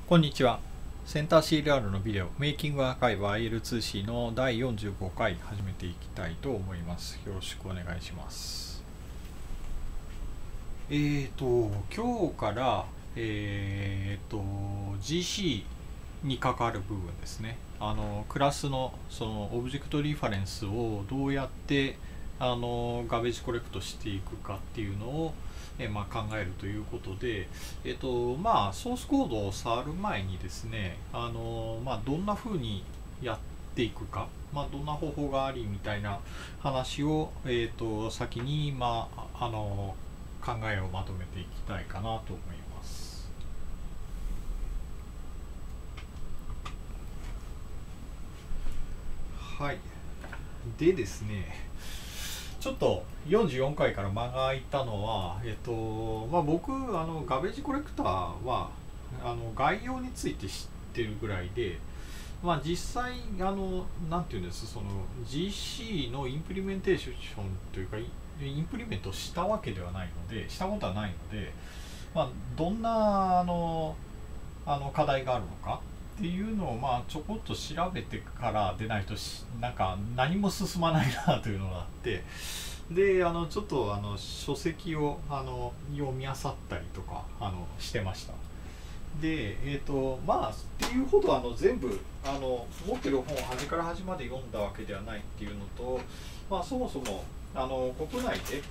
こんにちは。センター CLR のビデオメイキングアーカイブ IL2C の第45回始めていきたいと思います。よろしくお願いします。今日から、GC に関わる部分ですね。クラスのそのオブジェクトリファレンスをどうやってガベージコレクトしていくかっていうのを考えるということで、ソースコードを触る前にですね、どんな風にやっていくか、どんな方法がありみたいな話を、先に、考えをまとめていきたいかなと思います。はい。でですね、ちょっと44回から間が空いたのは、僕ガベージコレクターは概要について知ってるぐらいで、実際なんていうんです、その GC のインプリメンテーションというかインプリメントしたわけではないので、したことはないので、どんな課題があるのかっていうのをちょこっと調べてからでないとなんか何も進まないなというのがあって、でちょっと書籍を読み漁ったりとかしてました。でっていうほど全部持ってる本を端から端まで読んだわけではないっていうのと、そもそも国内で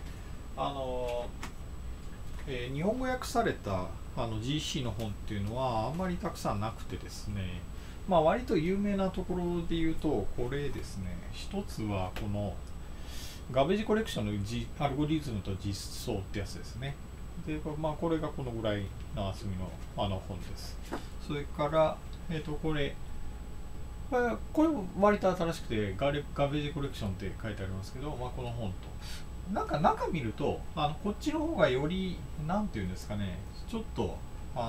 日本語訳されたGC の本っていうのはあんまりたくさんなくてですね、割と有名なところで言うとこれですね。一つはこのガベージコレクションの、アルゴリズムと実装ってやつですね。でこれがこのぐらいの厚みの本です。それからこれ割と新しくてガベージコレクションって書いてありますけど、この本となんか中見るとこっちの方がよりなんていうんですかね、ちょっと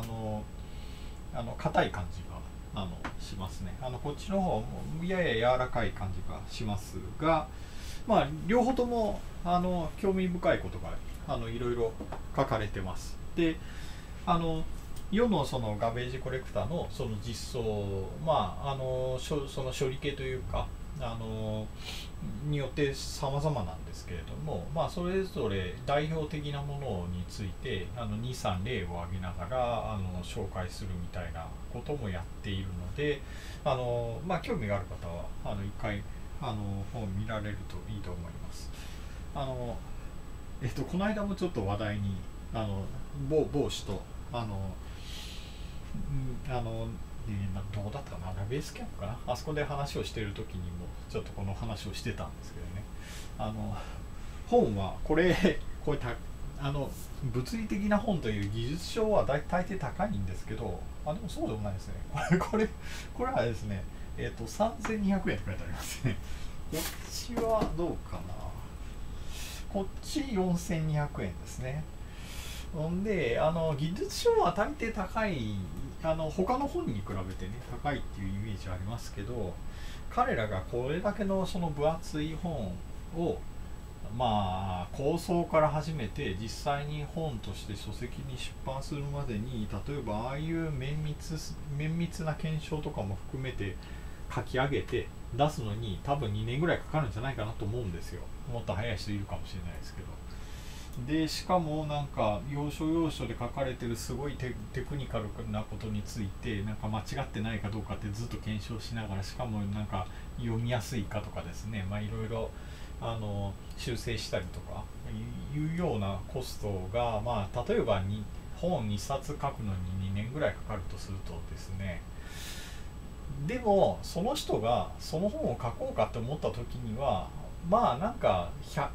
硬い感じがしますね。こっちの方やや柔らかい感じがしますが、両方とも興味深いことがいろいろ書かれてます。で世のそのガベージコレクターのその実装、その処理系というかによって様々なんですけれども、それぞれ代表的なものについて2、3例を挙げながら紹介するみたいなこともやっているので、興味がある方は一回本見られるといいと思います。この間もちょっと話題に某氏とどうだったかな、ベースキャンプかな、あそこで話をしている時にもちょっとこの話をしてたんですけどね、本はこれ物理的な本という技術書は大抵高いんですけど、でもそうでもないですね。これはですね、3200円って書いてありますね。こっちはどうかな、こっち4200円ですね。で技術書は大抵高い、他の本に比べてね高いっていうイメージはありますけど、彼らがこれだけのその分厚い本を構想から始めて実際に本として書籍に出版するまでに、例えばああいう綿密な検証とかも含めて書き上げて出すのに多分2年ぐらいかかるんじゃないかなと思うんですよ。もっと早い人いるかもしれないですけど。でしかもなんか要所要所で書かれてるすごいテクニカルなことについてなんか間違ってないかどうかってずっと検証しながら、しかもなんか読みやすいかとかですね、いろいろ修正したりとかいうようなコストが、例えば本1冊書くのに2年ぐらいかかるとするとですね、でもその人がその本を書こうかと思った時にはなんか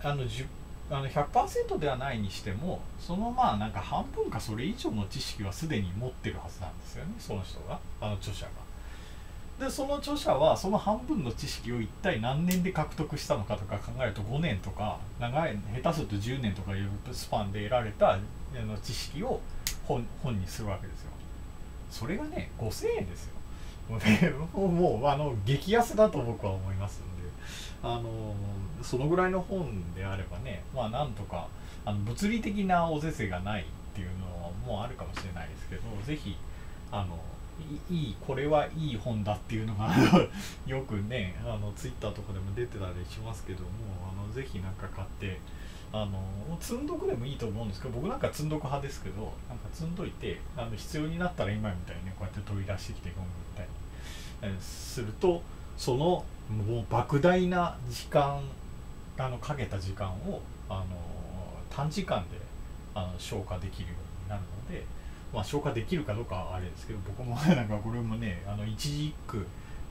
100% ではないにしてもそのなんか半分かそれ以上の知識はすでに持ってるはずなんですよね、その人が著者が。でその著者はその半分の知識を一体何年で獲得したのかとか考えると5年とか下手すると10年とかいうスパンで得られた知識を本にするわけですよ。それがね5000円ですよ。もう激安だと僕は思いますので、そのぐらいの本であればね、なんとか物理的なおぜせがないっていうのもあるかもしれないですけど、ぜひこれはいい本だっていうのがよくねツイッターとかでも出てたりしますけども、ぜひなんか買って積んどくでもいいと思うんですけど、僕なんか積んどく派ですけど、なんか積んどいて必要になったら今みたいにねこうやって取り出してきて読むみたいにすると、そのもう莫大な時間かけた時間を短時間で消化できるようになるので、まあ、消化できるかどうかはあれですけど、僕もなんかこれもね一字一句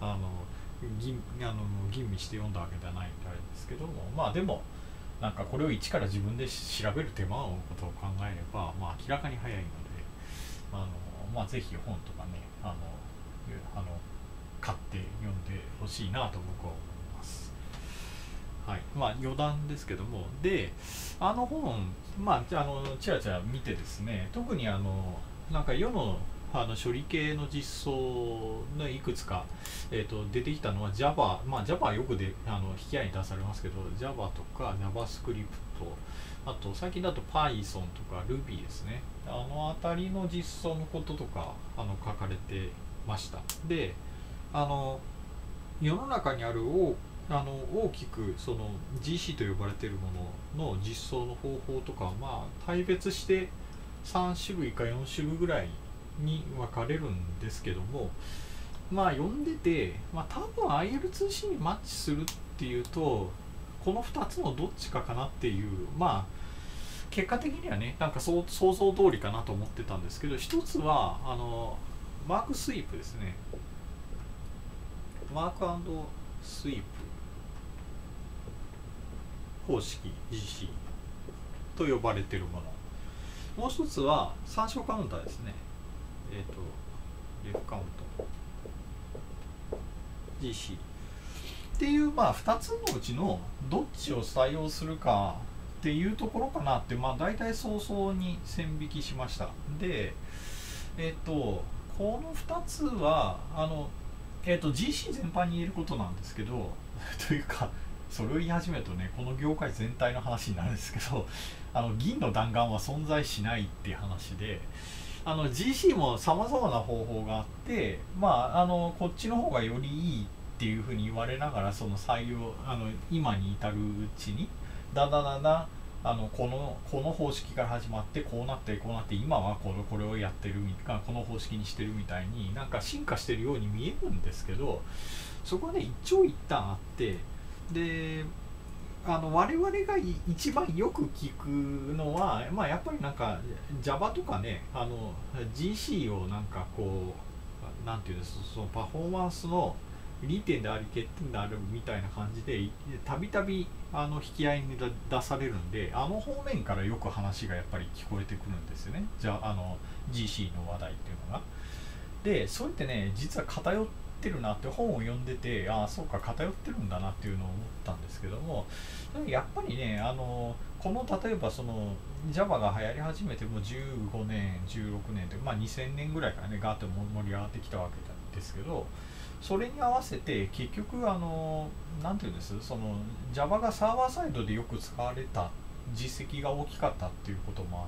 吟味して読んだわけではないんであれですけども、まあでもなんかこれを一から自分で調べる手間のことを考えれば、まあ、明らかに早いのでまあ、ぜひ本とかね買って読んでほしいなと僕は思います。はい、まあ余談ですけども、で本まあちらちら見てですね、特になんか世の処理系の実装のいくつか、出てきたのは Java、まあ Java はよく引き合いに出されますけど Java とか JavaScript、あと最近だと Python とか Ruby ですね、あたりの実装のこととか書かれてました。で世の中にある大きくその GC と呼ばれているものの実装の方法とかは、まあ大別して3種類か4種類ぐらいに分かれるんですけども、まあ読んでて、まあ、多分 IL2C にマッチするっていうとこの2つのどっちかかなっていう、まあ結果的にはねなんか想像通りかなと思ってたんですけど、一つはマークスイープですね。マーク&スイープ方式 GC と呼ばれているもの、もう一つは参照カウンターですね。レフカウント GC っていう、まあ2つのうちのどっちを採用するかっていうところかなって、まあ大体早々に線引きしました。でこの2つはGC 全般に言えることなんですけどというかそれを言い始めるとねこの業界全体の話になるんですけど銀の弾丸は存在しないっていう話で、GC もさまざまな方法があって、まあこっちの方がよりいいっていうふうに言われながらその採用今に至るうちにだんだんこの方式から始まってこうなって今はこれをやってるこの方式にしてるみたいになんか進化してるように見えるんですけど、そこはね一長一短あって、で我々が一番よく聞くのは、まあ、やっぱりなんか Java とかねGC をなんかこうなんていうんです、そのパフォーマンスの利点であり欠点であるみたいな感じでたびたび引き合いに出されるんで、方面からよく話がやっぱり聞こえてくるんですよね。じゃあGC の話題っていうのが。でそれってね実は偏ってるなって本を読んでて、そうか偏ってるんだなっていうのを思ったんですけども、やっぱりねこの例えばその Java が流行り始めてもう15年16年で、まあ、2000年ぐらいからねガーッと盛り上がってきたわけなんですけど、それに合わせて結局なんていうんです、その Java がサーバーサイドでよく使われた実績が大きかったっていうこともあって、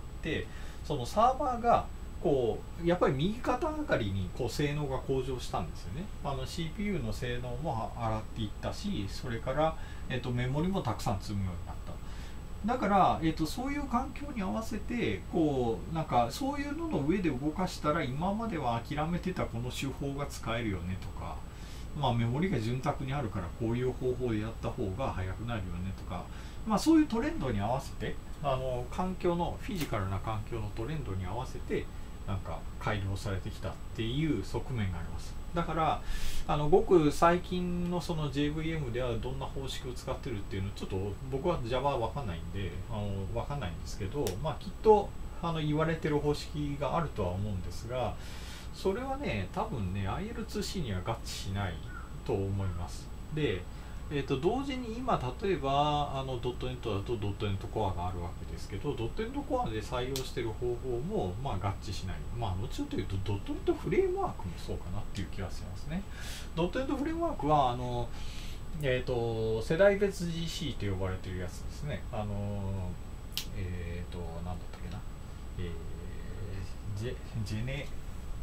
そのサーバーがこうやっぱり右肩上がりにこう性能が向上したんですよね。CPU の性能も上がっていったし、それから、メモリもたくさん積むようになった。だから、そういう環境に合わせてこうなんかそういうのの上で動かしたら今までは諦めてたこの手法が使えるよねとか、まあ、メモリが潤沢にあるからこういう方法でやった方が速くなるよねとか、まあ、そういうトレンドに合わせて環境のフィジカルな環境のトレンドに合わせてなんか改良されてきたっていう側面があります。だからごく最近のその JVM ではどんな方式を使ってるっていうのちょっと僕は Java は分かんないんで分かんないんですけど、まあきっと言われてる方式があるとは思うんですが、それはね多分ね IL2C には合致しないと思います。で同時に今例えばドットネットだとドットネットコアがあるわけですけど、ドットネットコアで採用している方法もまあ合致しない。まあもちろんというとドットネットフレームワークもそうかなっていう気がしますね。ドットネットフレームワークは世代別 GC と呼ばれているやつですね。なんだったっけな、ジェネ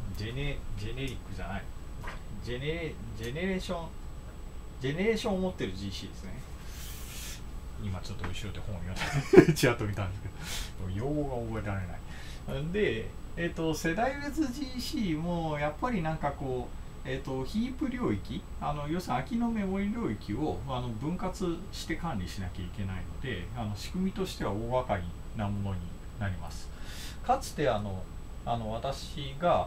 ジェネリックじゃない、ジェネレーションを持ってる GC ですね。今ちょっと後ろで本を読んでちらっと見たんですけど用語が覚えられない。で、世代別 GC もやっぱりなんかこう、ヒープ領域、要するに空きのメモリ領域を分割して管理しなきゃいけないので、仕組みとしては大掛かりなものになります。かつて私が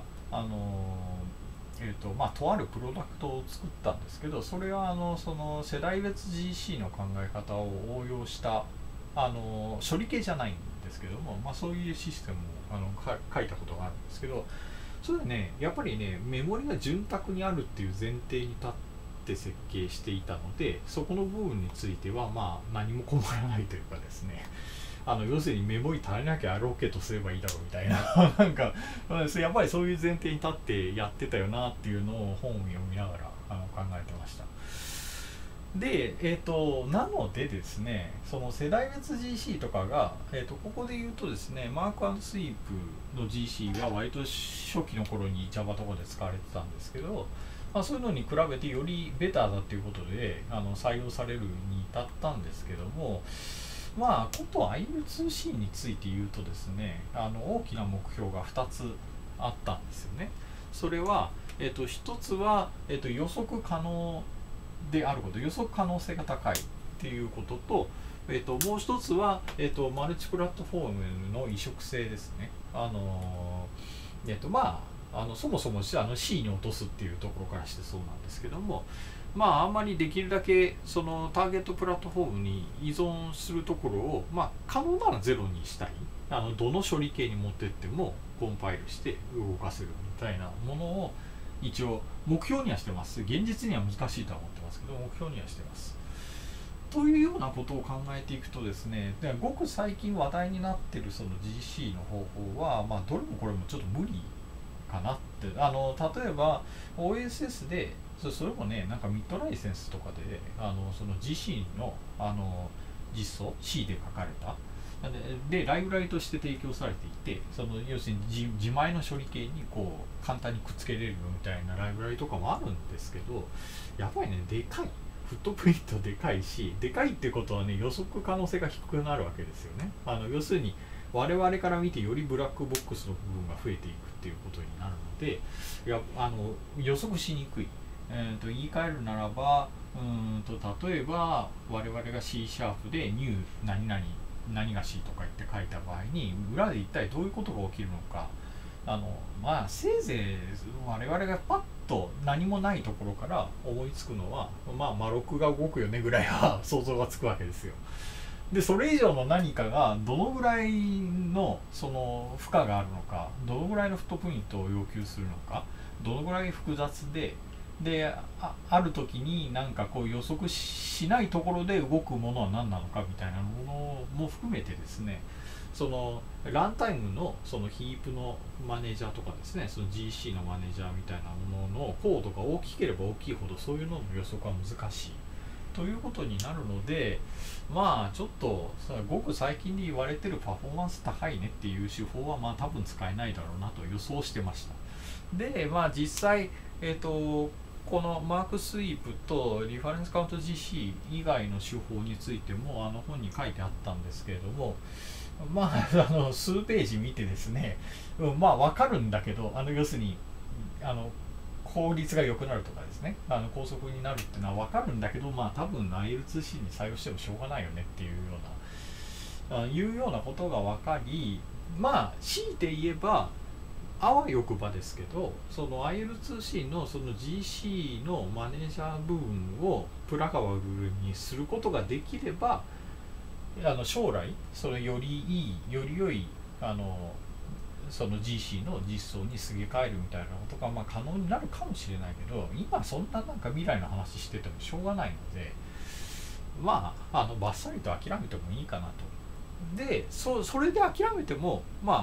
とあるプロダクトを作ったんですけど、それはその世代別 GC の考え方を応用した処理系じゃないんですけども、そういうシステムを書いたことがあるんですけど、それはねやっぱりねメモリが潤沢にあるっていう前提に立って設計していたので、そこの部分については何も困らないというかですね、要するにメモリ足りなきゃロケットすればいいだろうみたいななんかやっぱりそういう前提に立ってやってたよなっていうのを本を読みながら考えてました。で、なのでですね、その世代別 GC とかが、ここで言うとですね、マーク&スイープの GC が割と初期の頃に Java とかで使われてたんですけど、そういうのに比べてよりベターだっていうことで採用されるに至ったんですけども、こと IL2C について言うとですね、大きな目標が2つあったんですよね。それは、1つは、予測可能であること、予測可能性が高いっていうことと、もう一つは、マルチプラットフォームの移植性ですね。そもそもC に落とすっていうところからしてそうなんですけども、あんまりできるだけそのターゲットプラットフォームに依存するところを、可能ならゼロにしたい、どの処理系に持ってってもコンパイルして動かせるみたいなものを一応目標にはしてます。現実には難しいとは思ってますけど目標にはしてます。というようなことを考えていくとですね、ごく最近話題になっているその GC の方法は、どれもこれもちょっと無理かなって。例えば OSS でそれもね、なんかミッドライセンスとかでその GC の実装 C で書かれたでライブラリとして提供されていて、その要するに自前の処理系にこう簡単にくっつけれるみたいなライブラリとかもあるんですけど、やっぱりねでかい、フットプリントでかいし、でかいってことはね予測可能性が低くなるわけですよね。要するに我々から見てよりブラックボックスの部分が増えていくっていうことになるので、予測しにくい。言い換えるならば、例えば我々が C# で new 何々何が C とか言って書いた場合に裏で一体どういうことが起きるのか、せいぜい我々がパッと何もないところから思いつくのはマロックが動くよねぐらいは想像がつくわけですよ。でそれ以上の何かがどのぐらいのその負荷があるのか、どのぐらいのフットプリントを要求するのか、どのぐらい複雑である時になんかこう予測しないところで動くものは何なのかみたいなものも含めてですね、そのランタイムのそのヒープのマネージャーとかですね、その GC のマネージャーみたいなもののコードが大きければ大きいほどそういうのの予測は難しいということになるので、ちょっとごく最近で言われてるパフォーマンス高いねっていう手法は多分使えないだろうなと予想してました。で実際このマークスイープとリファレンスカウント GC 以外の手法についても本に書いてあったんですけれども、数ページ見てですね、分かるんだけど、要するに効率が良くなるとかですね、高速になるっていうのは分かるんだけど、多分 IL2C に採用してもしょうがないよねっていうようなことが分かり、強いて言えばあわよくばですけど、その IL2C のその GC のマネージャー部分をプラガバルにすることができれば、将来それよりいい、より良いその GC の実装にすげ替えるみたいなことが可能になるかもしれないけど、今そんななんか未来の話しててもしょうがないので、バッサリと諦めてもいいかなと。でそれで諦めても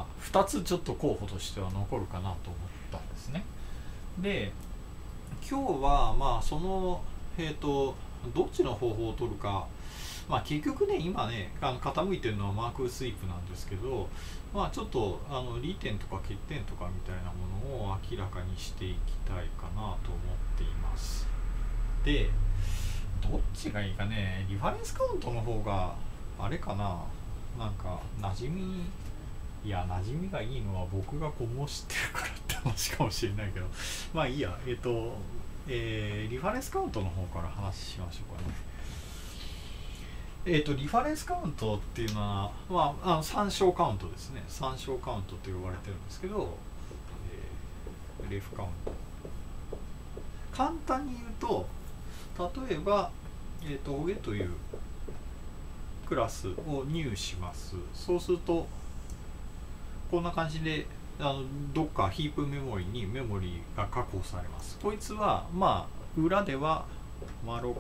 2つちょっと候補としては残るかなと思ったんですね。で今日はそのどっちの方法を取るかまあ結局ね、今ね傾いてるのはマークスイープなんですけど、まあちょっと利点とか欠点とかみたいなものを明らかにしていきたいかなと思っています。で、どっちがいいかね。リファレンスカウントの方があれかな、なんか馴染み、いや馴染みがいいのは僕がこう知ってるからって話かもしれないけど、まあいいや。リファレンスカウントの方から話しましょうかね。リファレンスカウントっていうのは、まあ、参照カウントですね。参照カウントと呼ばれてるんですけど、レフカウント。簡単に言うと、例えば、ホゲというクラスを入します。そうすると、こんな感じで、どっかヒープメモリにメモリが確保されます。こいつは、まあ、裏では、malloc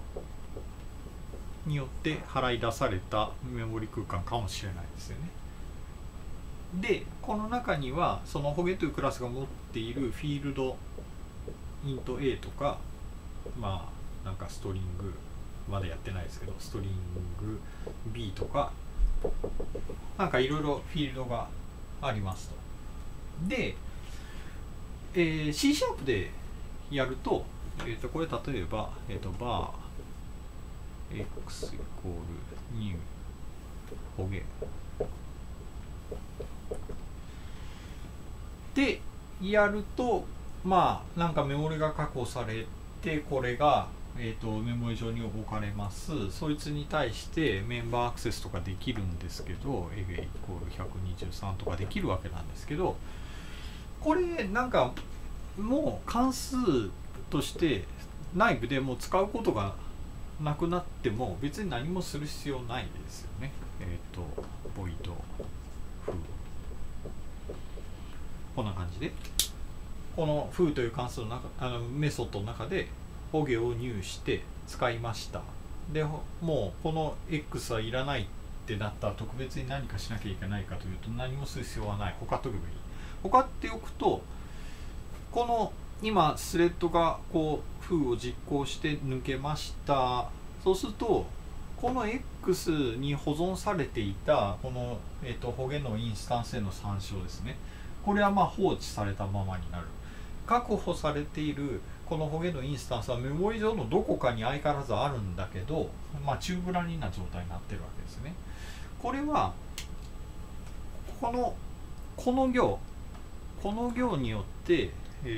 によって払い出されたメモリ空間かもしれないですよね。で、この中にはそのホゲというクラスが持っているフィールドint a とか、まあなんかストリングまでやってないですけど、ストリング b とかなんかいろいろフィールドがありますと。で、C シャープでやると、これ例えば、バーx イコールニューホゲでやると、まあなんかメモリが確保されて、これが、メモリ上に置かれます。そいつに対してメンバーアクセスとかできるんですけど、エゲイコール123とかできるわけなんですけど、これなんかもう関数として内部でもう使うことがなくなっても別に何もする必要ないですよね。ボイドフー、こんな感じでこのフーという関数の中、メソッドの中でホゲを入して使いました。でもうこの X はいらないってなったら特別に何かしなきゃいけないかというと、何もする必要はない。他とけばいい。他っておくと、この今スレッドがこうフーを実行して抜けました。そうするとこの X に保存されていたこの、ホゲのインスタンスへの参照ですね。これはまあ放置されたままになる。確保されているこのホゲのインスタンスはメモリ上のどこかに相変わらずあるんだけど、まあ、チューブラリンな状態になってるわけですね。これはこの行によって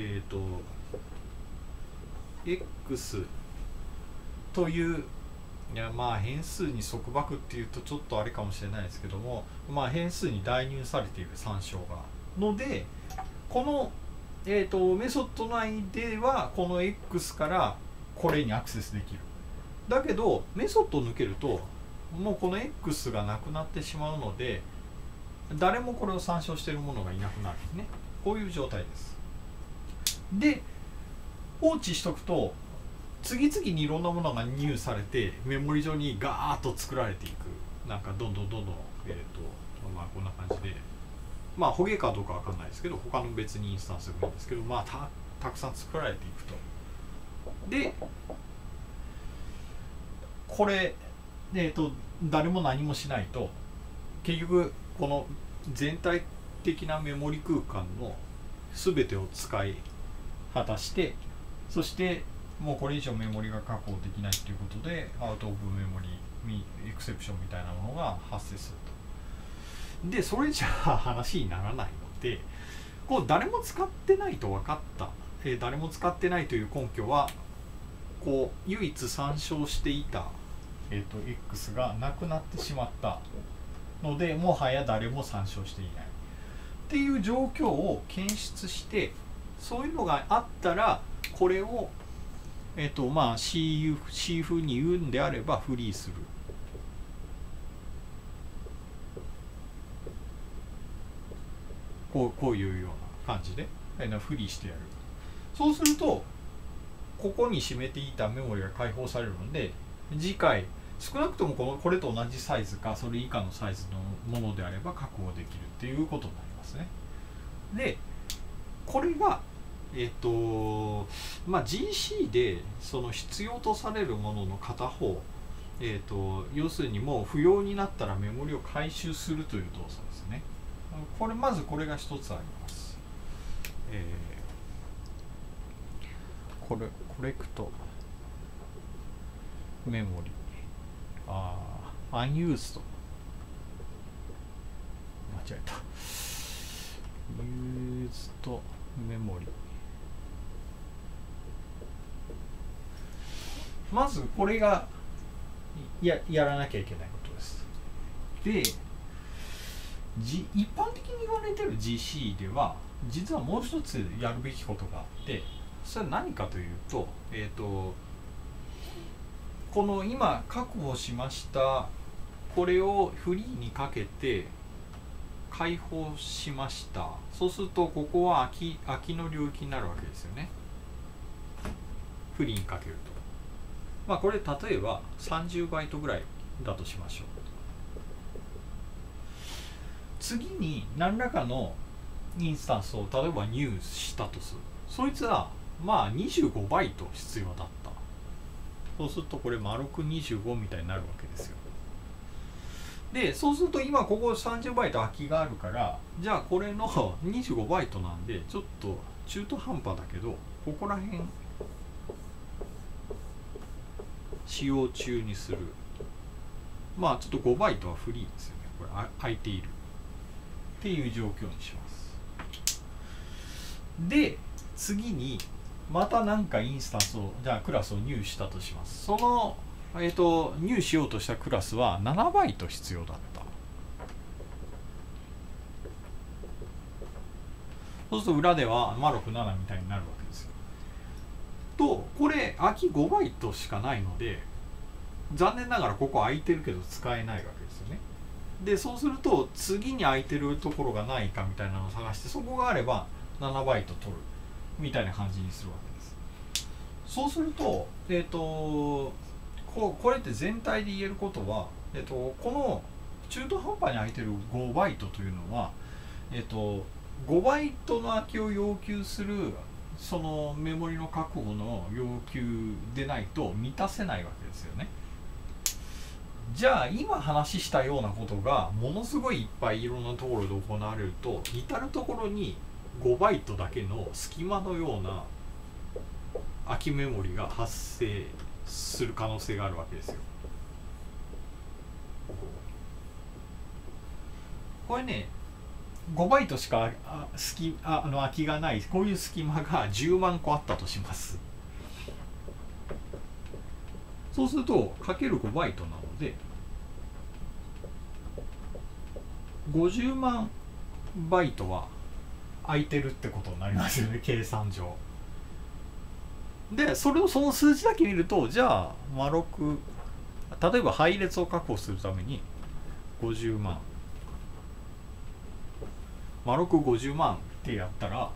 x という、いやまあ変数に束縛っていうとちょっとあれかもしれないですけども、まあ変数に代入されている参照がので、この、メソッド内ではこの x からこれにアクセスできる。だけどメソッドを抜けるともうこの x がなくなってしまうので、誰もこれを参照しているものがいなくなるんですね。こういう状態です。で、放置しとくと次々にいろんなものが入されてメモリ上にガーッと作られていく。なんかどんどんまあこんな感じで、まあホゲかどうかわかんないですけど、他の別にインスタンスがいいんですけど、まあたくさん作られていくと。で、これ誰も何もしないと結局この全体的なメモリ空間の全てを使い果たして、そしてもうこれ以上メモリが確保できないということでアウトオブメモリエクセプションみたいなものが発生すると。でそれじゃあ話にならないので、こう誰も使ってないと分かった、誰も使ってないという根拠は、こう唯一参照していた、X がなくなってしまったので、もはや誰も参照していないっていう状況を検出して、そういうのがあったらこれをまあ C 風に言うんであればフリーする。こういうような感じでフリーしてやる。そうするとここに占めていたメモリが解放されるので、次回少なくともこれと同じサイズかそれ以下のサイズのものであれば確保できるっていうことになりますね。でこれがまあ、GC でその必要とされるものの片方要するにもう不要になったらメモリを回収するという動作ですね。まずこれが一つあります。コレクトメモリアンユーズド間違えたユーズドメモリ、まずこれがやらなきゃいけないことです。で、一般的に言われている GC では実はもう一つやるべきことがあって、それは何かというと、この今確保しましたこれをフリーにかけて解放しました。そうするとここは空きの領域になるわけですよね。フリーにかけると。まあこれ例えば30バイトぐらいだとしましょう。次に何らかのインスタンスを例えば入したとする。そいつはまあ25バイト必要だった。そうするとこれ丸く25みたいになるわけですよ。で、そうすると今ここ30バイト空きがあるから、じゃあこれの25バイトなんでちょっと中途半端だけど、ここら辺使用中にする。まあちょっと5バイトはフリーですよね。これ空いているっていう状況にします。で、次にまた何かインスタンスをじゃあクラスを入したとします。その入しようとしたクラスは7バイト必要だった。そうすると裏ではマロク7みたいになるわけですよ。とこれ空き5バイトしかないので、残念ながらここ空いてるけど使えないわけですよね。で、そうすると次に空いてるところがないかみたいなのを探して、そこがあれば7バイト取るみたいな感じにするわけです。そうするとこれって全体で言えることは、この中途半端に空いてる5バイトというのは、5バイトの空きを要求するそのメモリの確保の要求でないと満たせないわけですよね。じゃあ今話したようなことがものすごいいっぱいいろんなところで行われると、至るところに5バイトだけの隙間のような空きメモリが発生する可能性があるわけですよ。これね、5バイトしか空きがない、こういう隙間が10万個あったとします。そうするとかける5バイトなので50万バイトは空いてるってことになりますよね、計算上。で、その数字だけ見ると、じゃあマロク、例えば配列を確保するために50万マロク50万ってやったら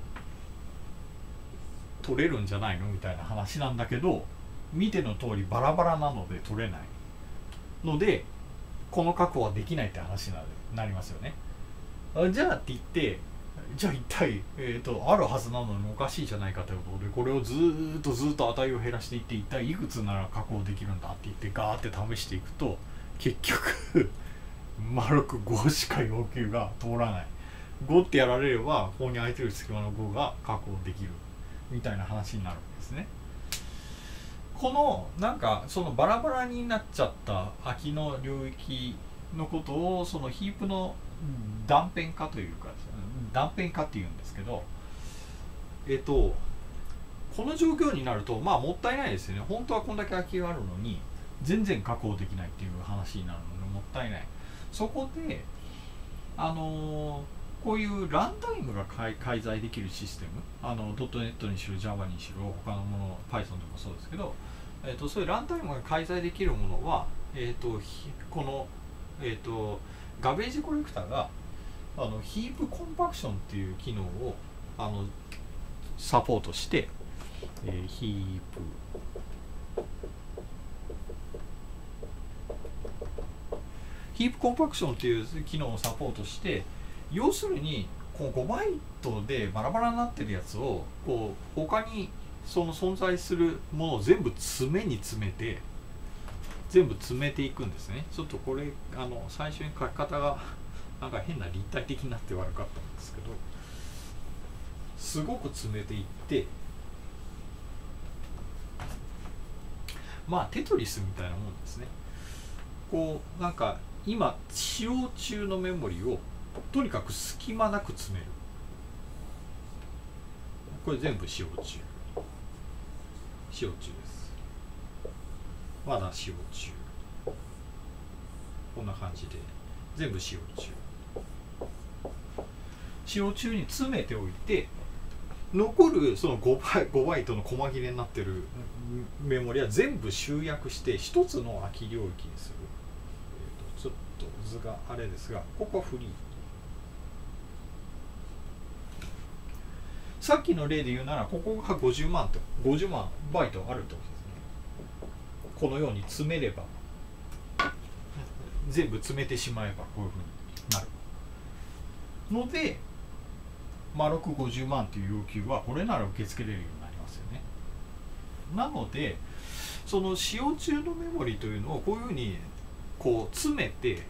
取れるんじゃないのみたいな話なんだけど、見ての通りバラバラなので取れないので、この確保はできないって話になりますよね。じゃあって言って、じゃあ一体、あるはずなのにおかしいじゃないかということで、これをずっと値を減らしていって、一体いくつなら確保できるんだって言ってガーって試していくと、結局マロク5しか要求が通らない。5ってやられればここに空いてる隙間の5が確保できるみたいな話になるわけですね。このなんかそのバラバラになっちゃった空きの領域のことをそのヒープの断片化というか、断片化っていうんですけど、この状況になるとまあもったいないですよね。本当はこんだけ空きがあるのに全然確保できないっていう話になるのでもったいない。そこでこういうランタイムが介在できるシステム、ドットネットにしろ Java にしろ他のもの Python でもそうですけど、そういうランタイムが介在できるものは、この、ガベージコレクターがヒープコンパクションっていう機能をサポートして、ヒープコンパクションっていう機能をサポートして、要するにこう5バイトでバラバラになってるやつをこう他にその存在するものを全部詰めに詰めて全部詰めていくんですね。ちょっとこれ最初に書き方がなんか変な立体的になって悪かったんですけど、すごく詰めていって、まあテトリスみたいなもんですね。こうなんか今使用中のメモリをとにかく隙間なく詰める。これ全部使用中です。まだ使用中。こんな感じで全部使用中に詰めておいて、残るその5バイトの細切れになってるメモリは全部集約して一つの空き領域にする。ちょっと図があれですが、ここはフリー。さっきの例で言うなら、ここが50万バイトあるってことですね。このように詰めれば、全部詰めてしまえばこういうふうになるので、丸く50万という要求はこれなら受け付けれるようになりますよね。なのでその使用中のメモリというのをこういうふうにこう詰めて、例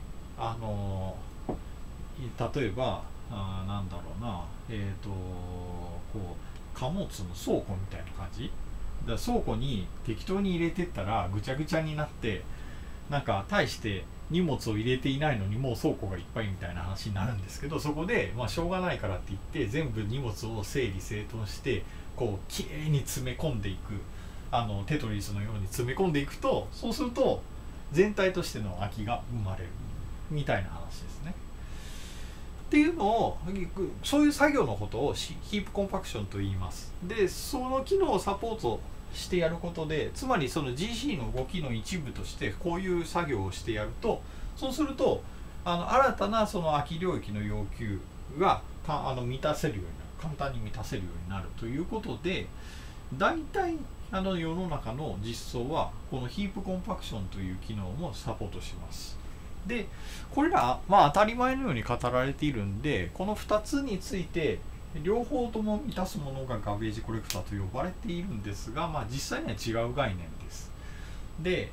えばなんだろうな、こう貨物の倉庫みたいな感じだ。倉庫に適当に入れてったらぐちゃぐちゃになって、なんか大して荷物を入れていないのにもう倉庫がいっぱいみたいな話になるんですけど、そこでしょうがないからって言って全部荷物を整理整頓してこうきれいに詰め込んでいく、テトリスのように詰め込んでいくと、そうすると全体としての空きが生まれるみたいな話ですね。っていうのを、そういう作業のことをヒープコンパクションと言います。でその機能をサポートしてやることで、つまりその GC の動きの一部としてこういう作業をしてやると、そうすると新たなその空き領域の要求が満たせるようになる、簡単に満たせるようになるということで、大体世の中の実装はこのヒープコンパクションという機能もサポートします。でこれら当たり前のように語られているんで、この2つについて両方とも満たすものがガベージコレクターと呼ばれているんですが、実際には違う概念です。で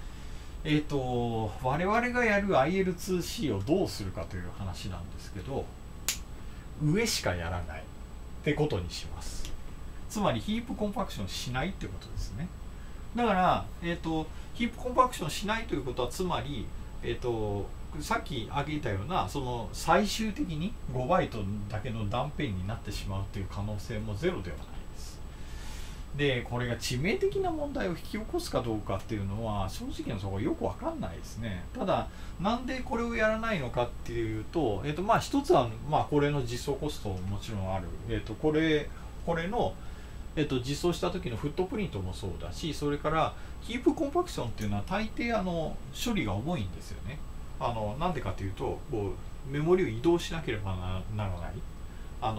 我々がやる IL2C をどうするかという話なんですけど、上しかやらないってことにします。つまりヒープコンパクションしないってことですね。だからヒープコンパクションしないということは、つまりさっき挙げたようなその最終的に5バイトだけの断片になってしまうという可能性もゼロではないです。でこれが致命的な問題を引き起こすかどうかっていうのは正直なところよく分かんないですね。ただなんでこれをやらないのかっていうと、一つはこれの実装コストももちろんある、これの実装した時のフットプリントもそうだし、それからヒープコンパクションっていうのは大抵処理が重いんですよね。なんでかというとこうメモリを移動しなければならない、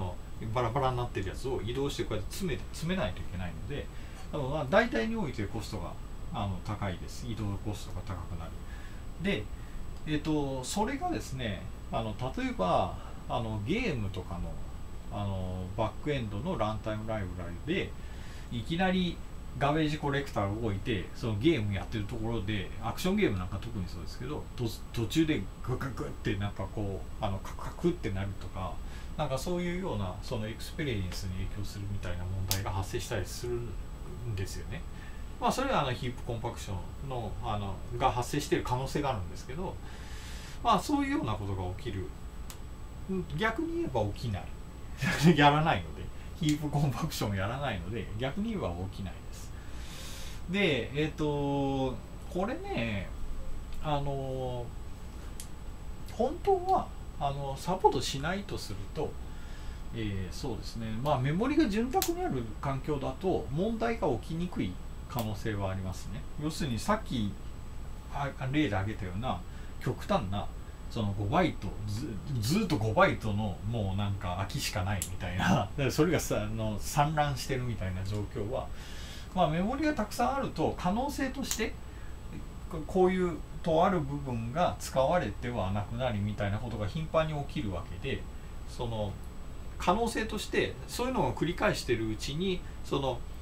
バラバラになってるやつを移動してこうやって詰めないといけないので、大体においてコストが高いです。移動コストが高くなる。で、それがですね、例えばゲームとかのバックエンドのランタイムライブラリでいきなりガベージコレクターを置いてそのゲームやってるところで、アクションゲームなんか特にそうですけど、途中でグググってなんかこうカクカクってなるとか、なんかそういうようなそのエクスペリエンスに影響するみたいな問題が発生したりするんですよね。それはヒープコンパクションのが発生している可能性があるんですけど、そういうようなことが起きる。逆に言えば起きないやらないので、ヒープコンパクションをやらないので逆に言えば起きないです。でこれね本当はサポートしないとすると、そうですね、メモリが潤沢にある環境だと問題が起きにくい可能性はありますね。要するにさっき例で挙げたような極端なその5バイト ずっと5バイトのもうなんか空きしかないみたいなだからそれが散乱してるみたいな状況は、メモリがたくさんあると可能性としてこういうとある部分が使われてはなくなりみたいなことが頻繁に起きるわけで、その可能性としてそういうのを繰り返しているうちに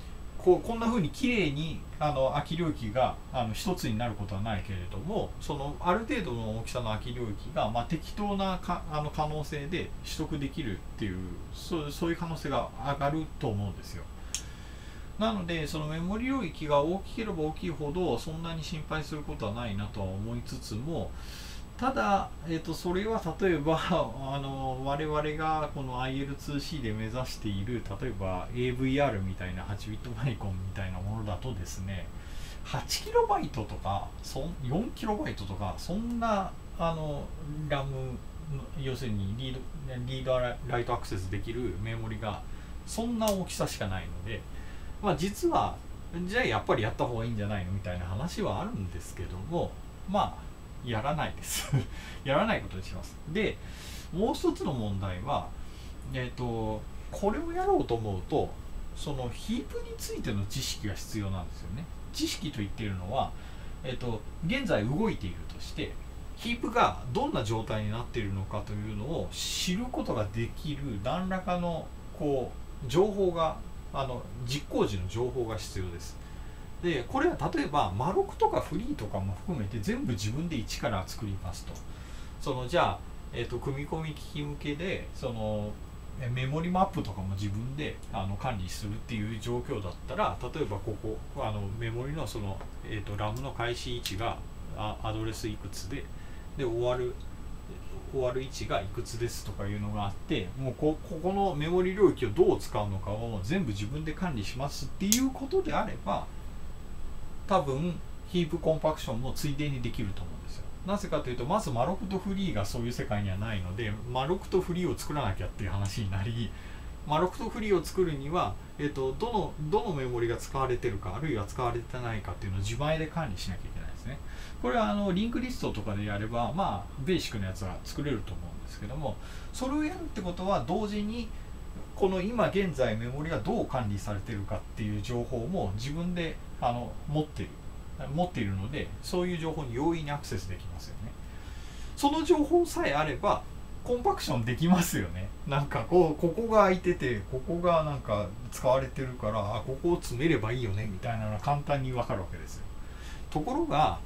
こんな風に綺麗に空き領域が一つになることはないけれども、そのある程度の大きさの空き領域が、適当な可能性で取得できるっていう、そういう可能性が上がると思うんですよ。なのでそのメモリ領域が大きければ大きいほどそんなに心配することはないなとは思いつつも、ただ、それは例えば我々がこの IL2C で目指している、例えば AVR みたいな8ビットマイコンみたいなものだとですね、8KB とか4KB とかそんなラム、要するにリードライトアクセスできるメモリがそんな大きさしかないので、実はじゃあやっぱりやった方がいいんじゃないのみたいな話はあるんですけども、やらないですやらないことにします。で、もう一つの問題は、これをやろうと思うとそのヒープについての知識が必要なんですよね。知識と言っているのは、現在動いているとしてヒープがどんな状態になっているのかというのを知ることができる何らかの情報が実行時の情報が必要です。でこれは例えばマロクとかフリーとかも含めて全部自分で一から作りますと、じゃあ、組み込み機器向けでメモリマップとかも自分で管理するっていう状況だったら、例えばメモリのラムの開始位置がアドレスいくつで終わる位置がいくつですとかいうのがあって、もうこのメモリ領域をどう使うのかを全部自分で管理しますっていうことであれば、多分ヒープコンパクションもついでにできると思うんですよ。なぜかというと、まずマロクとフリーがそういう世界にはないので、マロクとフリーを作らなきゃっていう話になり、マロクとフリーを作るには、どのメモリが使われてるか、あるいは使われてないかっていうのを自前で管理しなきゃいけないですね。これはリンクリストとかでやれば、ベーシックなやつは作れると思うんですけども、それをやるってことは同時にこの今現在メモリがどう管理されているかっていう情報も自分で持っているので、そういう情報に容易にアクセスできますよね。その情報さえあればコンパクションできますよね。なんかここが空いててここがなんか使われてるから、ここを詰めればいいよねみたいなのが簡単に分かるわけですよ。ところが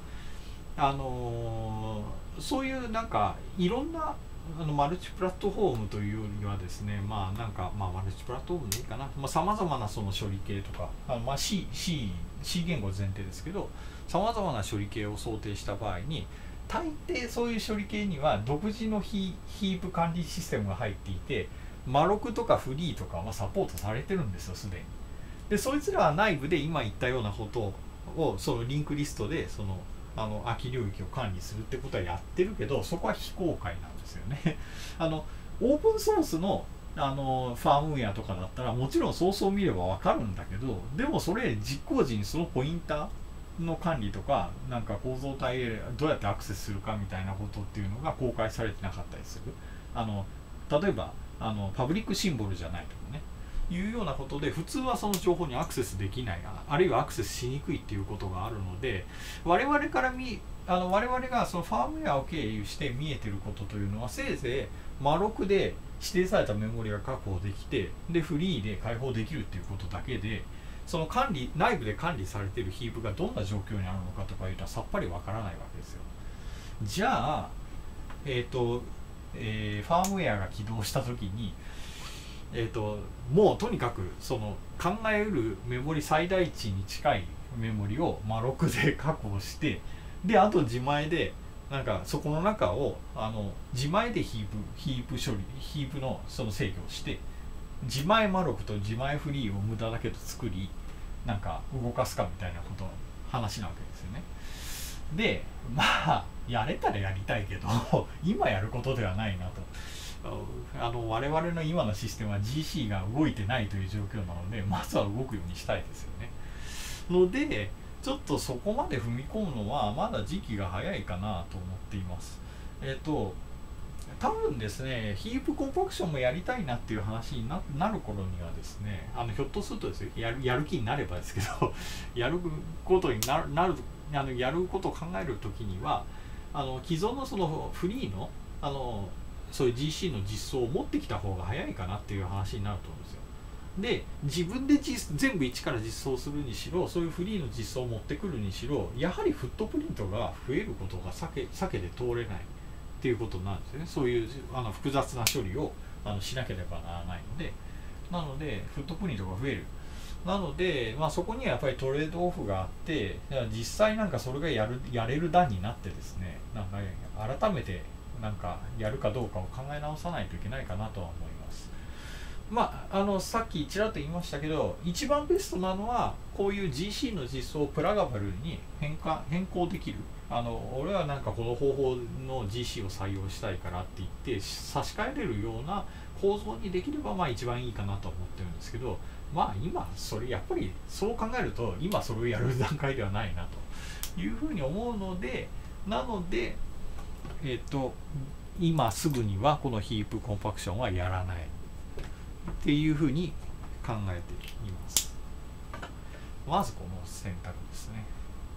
そういうなんかいろんなマルチプラットフォームというよりはですね、マルチプラットフォームでいいかな、さまざまなその処理系とかC 言語前提ですけど、さまざまな処理系を想定した場合に、大抵そういう処理系には独自のヒープ管理システムが入っていて、マロクとかフリーとかはサポートされてるんですよ、すでに。でそいつらは内部で今言ったようなことをそのリンクリストで空き領域を管理するってことはやってるけど、そこは非公開なんですよねオープンソースのファームウェアとかだったらもちろんソースを見れば分かるんだけど、でもそれ実行時にそのポインターの管理とか、なんか構造体へどうやってアクセスするかみたいなことっていうのが公開されてなかったりする。例えばパブリックシンボルじゃないとかね、いうようなことで普通はその情報にアクセスできない、あるいはアクセスしにくいっていうことがあるので、我々がそのファームウェアを経由して見えてることというのは、せいぜいマロクで指定されたメモリが確保できて、でフリーで開放できるっていうことだけで、その内部で管理されているヒープがどんな状況にあるのかとかいうのはさっぱりわからないわけですよ。じゃあファームウェアが起動した時にもうとにかくその考えうるメモリ最大値に近いメモリをマロクで確保して、であと自前でなんかそこの中を自前でヒープ処理、ヒープのその制御をして、自前マロクと自前フリーを無駄だけど作り、なんか動かすかみたいなことの話なわけですよね。でやれたらやりたいけど今やることではないなと。我々の今のシステムは GC が動いてないという状況なので、まずは動くようにしたいですよね。のでちょっとそこまで踏み込むのはまだ時期が早いかなと思っています。多分ですね、ヒープコンパクションもやりたいなっていう話になる頃にはですね、ひょっとするとですよ、やる気になればですけどやることになるやることを考えるときには既存のそのフリーのそういう GC の実装を持ってきた方が早いかなっていう話になると思うんですよ。 で自分で全部一から実装するにしろ、そういうフリーの実装を持ってくるにしろ、やはりフットプリントが増えることが避けて通れないっていうことなんですよね。そういう複雑な処理をしなければならないので、なのでフットプリントが増える。なので、そこにはやっぱりトレードオフがあって、実際なんかそれがやれる段になってですね、なんか改めてなんかやるかどうかを考え直さないといけないかなとは思います。さっきちらっと言いましたけど、一番ベストなのはこういう GC の実装をプラガバルに変更できる。俺はなんかこの方法の GC を採用したいからって言って差し替えれるような構造にできれば一番いいかなと思ってるんですけど、今それやっぱりそう考えると今それをやる段階ではないなというふうに思うので、なので今すぐにはこのヒープコンパクションはやらないっていうふうに考えています。まずこの選択ですね。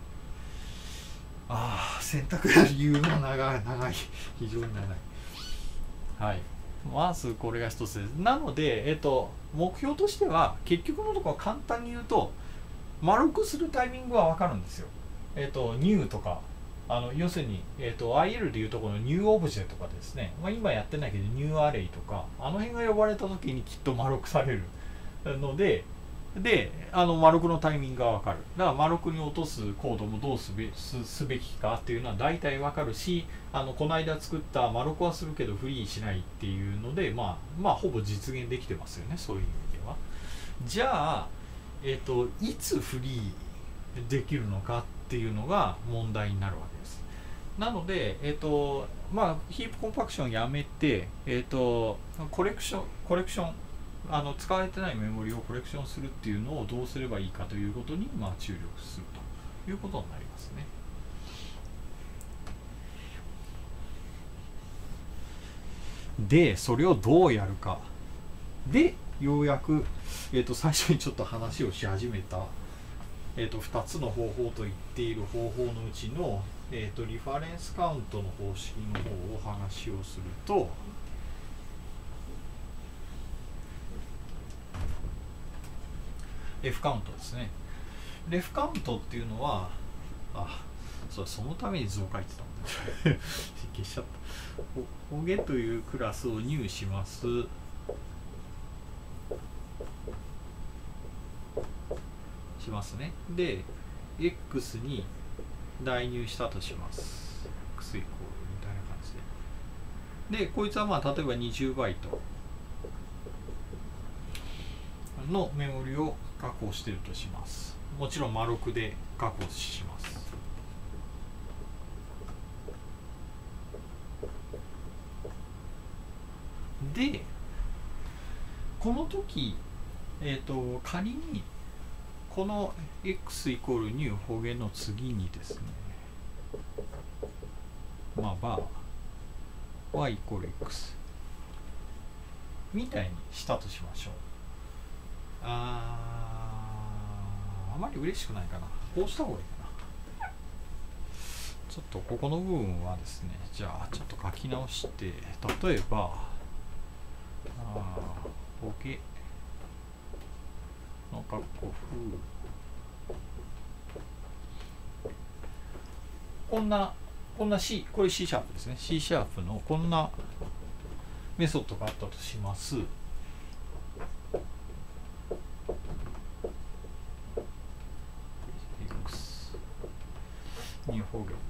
選択が理由が長い、非常に長い。はい、まずこれが一つです。なので、目標としては結局のところ簡単に言うと、丸くするタイミングは分かるんですよ。ニューとか要するに、IL でいうとこのニューオブジェとかですね、今やってないけどニューアレイとか辺が呼ばれた時にきっと丸くされるので、丸くのタイミングが分かる。だから丸くに落とすコードもどうすべきかっていうのは大体分かるし、この間作った丸くはするけどフリーしないっていうので、ほぼ実現できてますよね、そういう意味では。じゃあ、いつフリーできるのかっていうのが問題になるわけです。なので、ヒープコンパクションやめて、コレクション使われてないメモリをコレクションするっていうのをどうすればいいかということに注力するということになりますね。でそれをどうやるかで、ようやく、最初にちょっと話をし始めた、2つの方法と言っている方法のうちの、リファレンスカウントの方式の方を話をすると、レフカウントですね。レフカウントっていうのは、そのために図を書いてたんだ。消しちゃった。ホゲというクラスを入します。しますね。で、X に代入したとします。X イコールみたいな感じで。で、こいつは例えば20バイトのメモリを確保しているとします。もちろん丸くで確保します。で、この時、仮にこの x イコールニューホゲの次にですね、バー y イコール x みたいにしたとしましょう。あまり嬉しくないかな。こうした方がいいかな。ちょっとここの部分はですね、じゃあちょっと書き直して、例えばホゲの括弧こんなC、これ C シャープですね。C シャープのこんなメソッドがあったとします。ニューホゲ。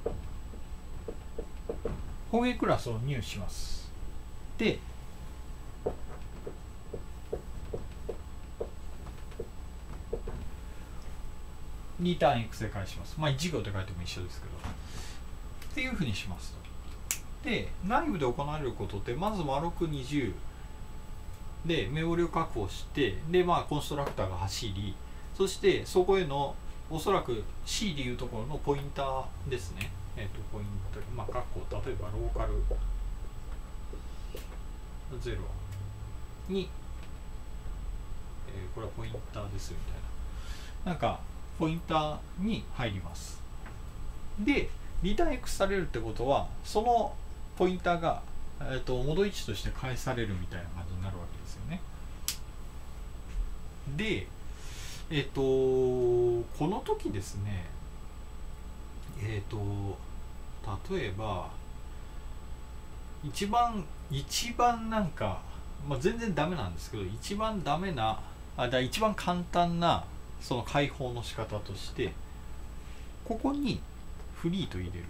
ホゲクラスを入します。で、リターン X で返します。1行で書いても一緒ですけど。っていうふうにしますと。で、内部で行われることって、まず丸く20でメモリを確保して、で、コンストラクターが走り、そしてそこへのおそらく C でいうところのポインターですね。ポイント、例えばローカル0に、これはポインターですみたいな。なんか、ポインターに入ります。で、リターン X されるってことは、そのポインターが、戻り値として返されるみたいな感じになるわけですよね。 でこの時ですね例えば一番なんか、全然ダメなんですけど、一番簡単なその解放の仕方として、ここにフリーと入れる、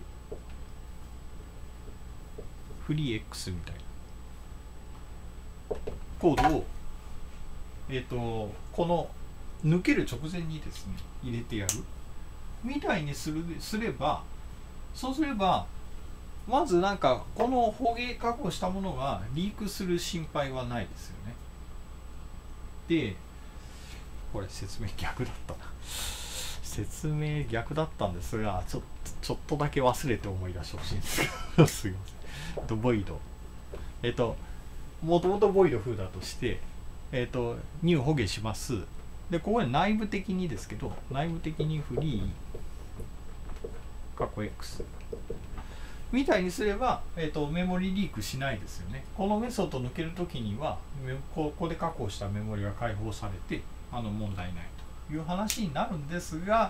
フリー X みたいなコードをこの抜ける直前にですね入れてやるみたいにすれば、そうすればまずなんかこの捕鯨加工したものがリークする心配はないですよね。でこれ説明逆だったんですが、ちょっとだけ忘れて思い出してほしいんですけどすいません。ボイドもともとボイド風だとしてニュー捕鯨します。でここで内部的にですけど、内部的にフリー過去 X みたいにすれば、メモリリークしないですよね。このメソッド抜けるときにはここで確保したメモリが解放されて問題ないという話になるんですが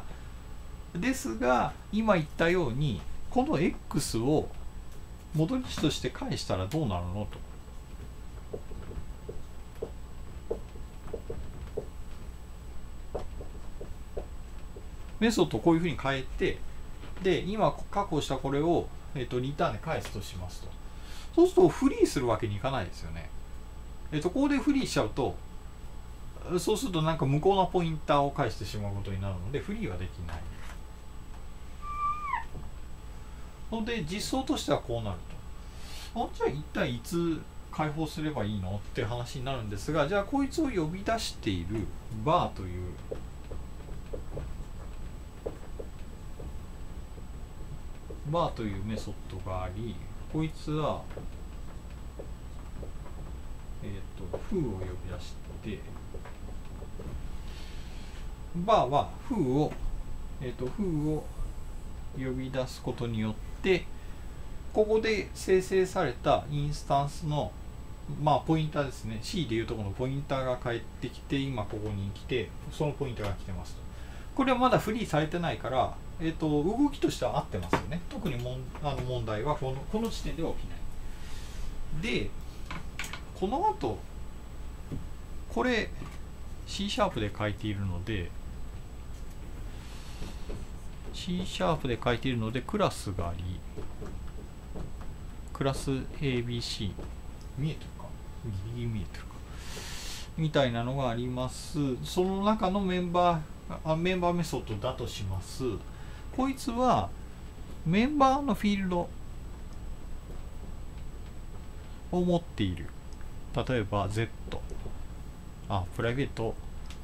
今言ったようにこの X を戻り値として返したらどうなるのと。メソッドをこういうふうに変えて、で今確保したこれを、リターンで返すとしますと。そうするとフリーするわけにいかないですよね。ここでフリーしちゃうと、そうするとなんか無効なポインターを返してしまうことになるのでフリーはできないので、実装としてはこうなると。じゃあ一体いつ解放すればいいのって話になるんですが、じゃあこいつを呼び出しているバーというメソッドがあり、こいつはフーを呼び出して、バーはフーを呼び出すことによって、ここで生成されたインスタンスのポインターですね、 C でいうとこのポインターが返ってきて、今ここに来てそのポインターが来てますと。これはまだフリーされてないから、動きとしては合ってますよね。特に問題はこの時点では起きない。でこの後これ C シャープで書いているので、クラスがあり、クラス ABC 見えてるか、ギリギリ見えてるかみたいなのがあります。その中のメンバーメソッドだとします。こいつはメンバーのフィールドを持っている。例えば Z、プライベート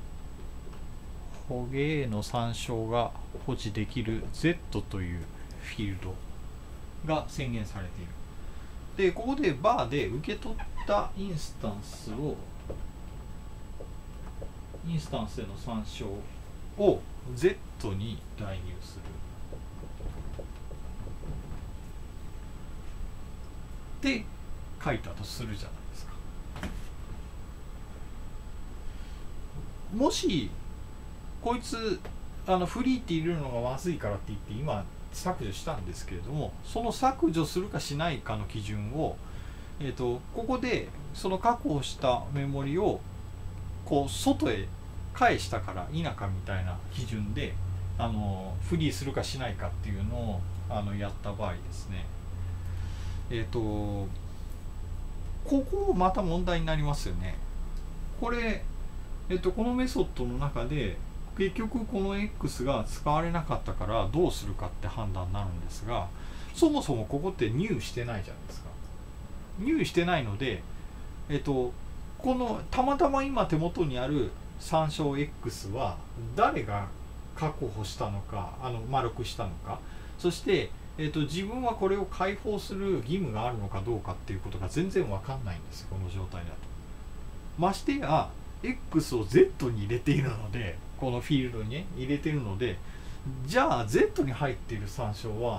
捕鯨の参照が保持できる Z というフィールドが宣言されている。でここでバーで受け取ったインスタンスでの参照を Z に代入する。で書いたとするじゃないですか。もしこいつフリーって入れるのがまずいからって言って今削除したんですけれども、その削除するかしないかの基準を、ここでその確保したメモリをこう外へ返したから否かみたいな基準でフリーするかしないかっていうのをやった場合ですね、ここまた問題になりますよね。これ、このメソッドの中で結局この X が使われなかったからどうするかって判断になるんですが、そもそもここって入してないじゃないですか。入してないので、このたまたま今手元にある参照 X は誰が確保したのか、丸くしたのか、そして、自分はこれを解放する義務があるのかどうかっていうことが全然わかんないんですよ、この状態だと。ましてや X を Z に入れているので、このフィールドに、ね、入れているので、じゃあ Z に入っている参照は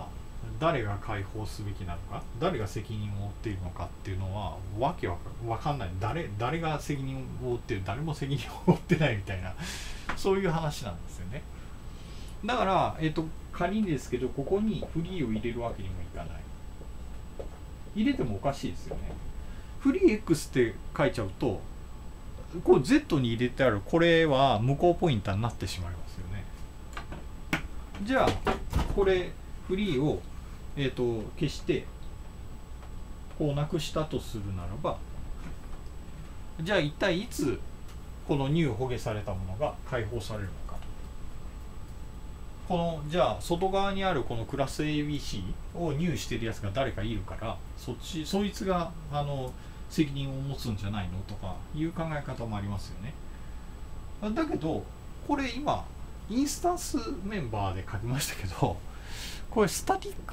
誰が解放すべきなのか、誰が責任を負っているのかっていうのはわけわかんない。誰が責任を負ってる、誰も責任を負ってないみたいなそういう話なんですよね。だから、仮にですけど、ここにフリーを入れるわけにもいかない。入れてもおかしいですよね。フリー X って書いちゃうと、こう Z に入れてあるこれは無効ポインターになってしまいますよね。じゃあこれフリーを、消してこうなくしたとするならば、じゃあ一体いつこの入保下されたものが解放されるのか。このじゃあ外側にあるこのクラス ABC を入してるやつが誰かいるから、そいつが責任を持つんじゃないのとかいう考え方もありますよね。だけどこれ今インスタンスメンバーで書きましたけど、これスタティッ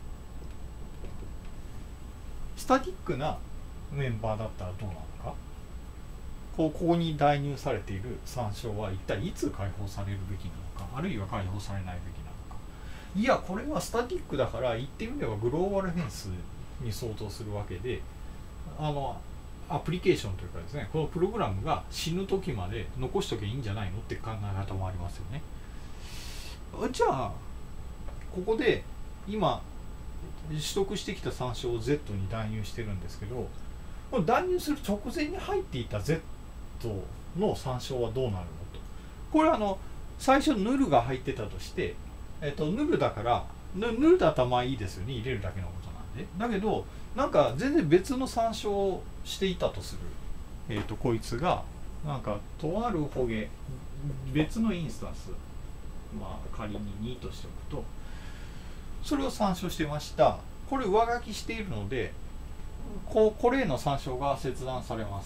クなメンバーだったらどうなのか。ここに代入されている参照は一体いつ解放されるべきなのか、あるいは解放されないべきなのか。いやこれはスタティックだから言ってみればグローバルフェンスに相当するわけで、アプリケーションというかですね、このプログラムが死ぬ時まで残しとけばいいんじゃないのって考え方もありますよね。じゃあここで今取得してきた参照を Z に代入してるんですけど、この代入する直前に入っていた Z の参照はどうなるのと。これは最初ヌルが入ってたとして、ヌルだからヌルだったらまあいいですよね、入れるだけのことなんで。だけどなんか全然別の参照をしていたとする、こいつがなんかとある捕鯨別のインスタンス、まあ仮に2としておくと、それを参照してました。これ上書きしているので、これへの参照が切断されます。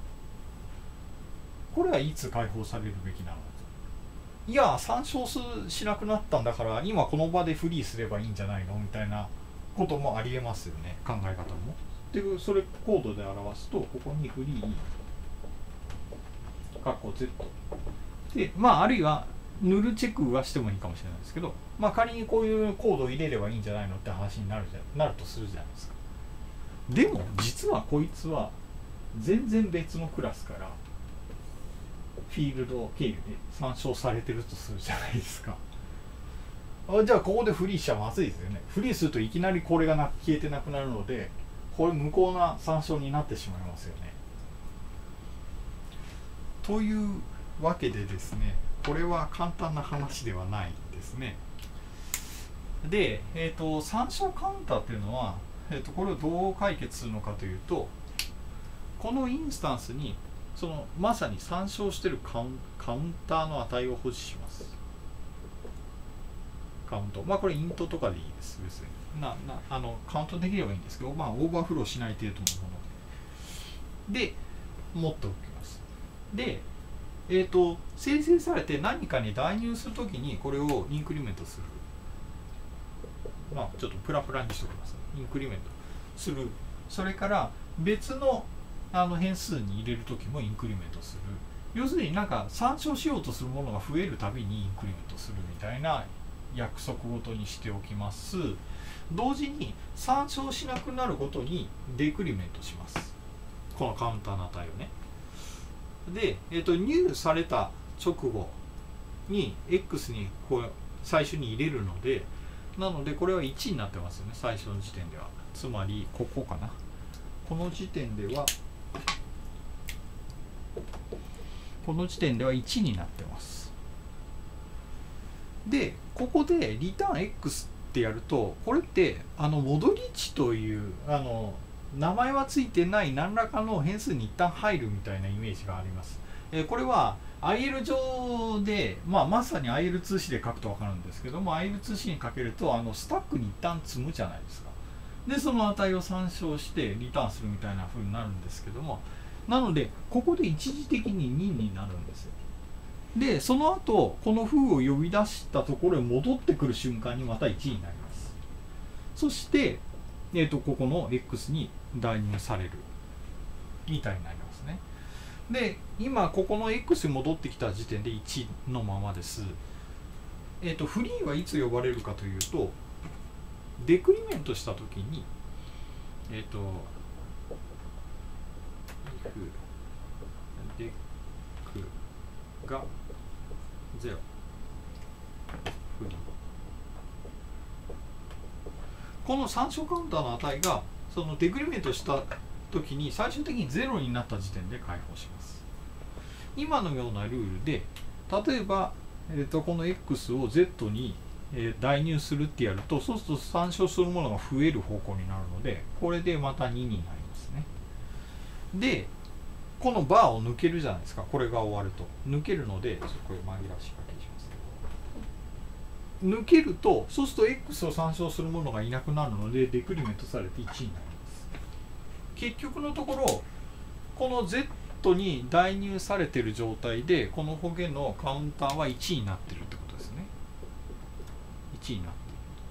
これはいつ解放されるべきなのか。いや参照しなくなったんだから今この場でフリーすればいいんじゃないのみたいなこともありえますよね、考え方も。でそれコードで表すと、ここにフリー括弧 Z で、まああるいはヌルチェックはしてもいいかもしれないですけど、まあ仮にこういうコードを入れればいいんじゃないのって話になるとするじゃないですか。でも実はこいつは全然別のクラスからフィールド経由で参照されてるとするじゃないですか。じゃあここでフリーしちゃまずいですよね。フリーするといきなりこれが消えてなくなるので、これ無効な参照になってしまいますよね。というわけでですね、これは簡単な話ではないですね。で、参照カウンターっていうのは、これをどう解決するのかというと、このインスタンスにまさに参照しているカウンターの値を保持します。カウント、まあこれイントとかでいいです。別にカウントできればいいんですけど、まあオーバーフローしない程度のもので持っておきます。で、生成されて何かに代入するときにこれをインクリメントする。まあちょっとプラプラにしておきます。インクリメントする。それから別の変数に入れるときもインクリメントする。要するになんか参照しようとするものが増えるたびにインクリメントするみたいな約束ごとにしておきます。同時に参照しなくなるごとにデクリメントします。このカウンターの値をね。で、入された直後に X にこう最初に入れるので、なのでこれは1になってますよね、最初の時点では。つまりここかな。この時点では1になってます。でここでリターン X ってやると、これって戻り値という名前はついてない何らかの変数に一旦入るみたいなイメージがあります。これは IL 上で、まさに IL 通詞で書くと分かるんですけども、 IL 通詞に書けるとスタックに一旦積むじゃないですか。でその値を参照してリターンするみたいな風になるんですけども、なのでここで一時的に2になるんですよ。でその後この風を呼び出したところへ戻ってくる瞬間にまた1になります。そして、ここの X に代入されるみたいになりますね。で今ここの X に戻ってきた時点で1のままです。フリーはいつ呼ばれるかというと、 デクリメントしたときにif デクが0フリー、この参照カウンターの値がそのデクリメントしたときに最終的に0になった時点で解放します。今のようなルールで例えば、この x を z に代入するってやると、そうすると参照するものが増える方向になるので、これでまた2になりますね。で、このバーを抜けるじゃないですか。これが終わると抜けるので、これ紛らわしかけしますけど、抜けるとそうすると x を参照するものがいなくなるのでデクリメントされて1になります。結局のところこの z に代入されている状態でこのホゲのカウンターは1になってるってことですね。1になっている。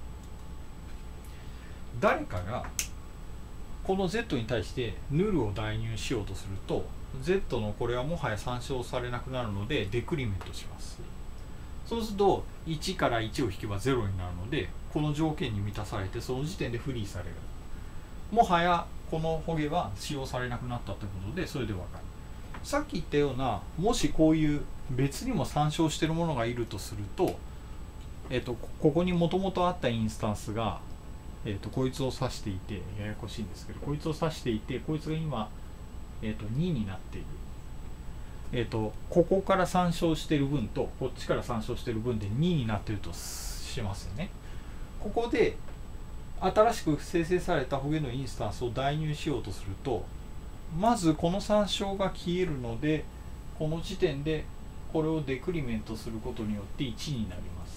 誰かがこの z に対してヌルを代入しようとすると z のこれはもはや参照されなくなるのでデクリメントします。そうすると1から1を引けば0になるので、この条件に満たされてその時点でフリーされる。もはやこのホゲは使用されなくなったということで、それで分かる。さっき言ったような、もしこういう別にも参照しているものがいるとすると、ここにもともとあったインスタンスが、こいつを指していて、ややこしいんですけど、こいつを指していて、こいつが今、2になっている。ここから参照している分と、こっちから参照している分で2になっているとしますよね。ここで、新しく生成されたホゲのインスタンスを代入しようとすると、まずこの参照が消えるので、この時点でこれをデクリメントすることによって1になります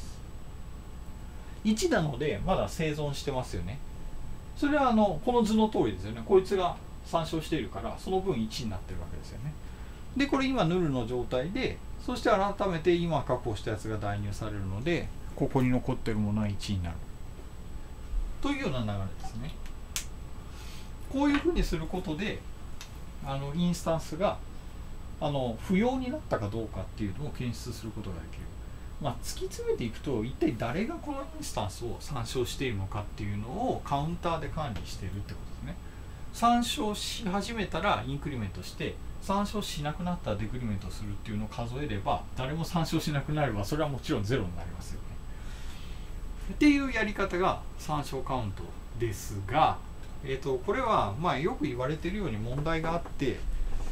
。1なのでまだ生存してますよね。それはこの図の通りですよね。こいつが参照しているからその分1になってるわけですよね。でこれ今ヌルの状態で、そして改めて今確保したやつが代入されるので、ここに残っているものは1になるというような流れですね。こういうふうにすることでインスタンスが不要になったかどうかっていうのを検出することができる。突き詰めていくと、一体誰がこのインスタンスを参照しているのかっていうのをカウンターで管理しているってことですね。参照し始めたらインクリメントして、参照しなくなったらデクリメントするっていうのを数えれば、誰も参照しなくなればそれはもちろん0になりますよね。っていうやり方が参照カウントですが、これはよく言われているように問題があって、イ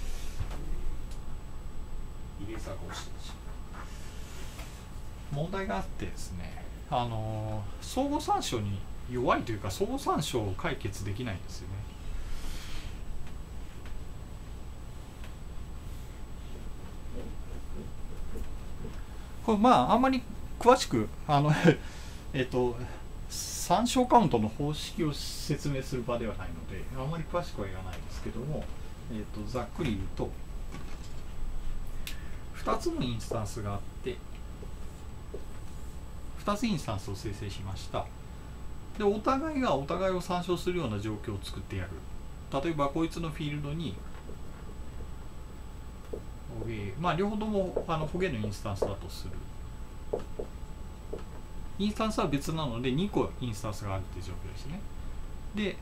レーサーが落ちてしまう。問題があってですね、相互参照に弱いというか、相互参照を解決できないんですよね。これあんまり詳しく参照カウントの方式を説明する場ではないので、あまり詳しくは言わないですけども、ざっくり言うと、2つのインスタンスがあって、2つインスタンスを生成しました。で、お互いがお互いを参照するような状況を作ってやる。例えば、こいつのフィールドに、両方ともホゲのインスタンスだとする。インスタンスは別なので2個インスタンスがあるという状況ですね。で、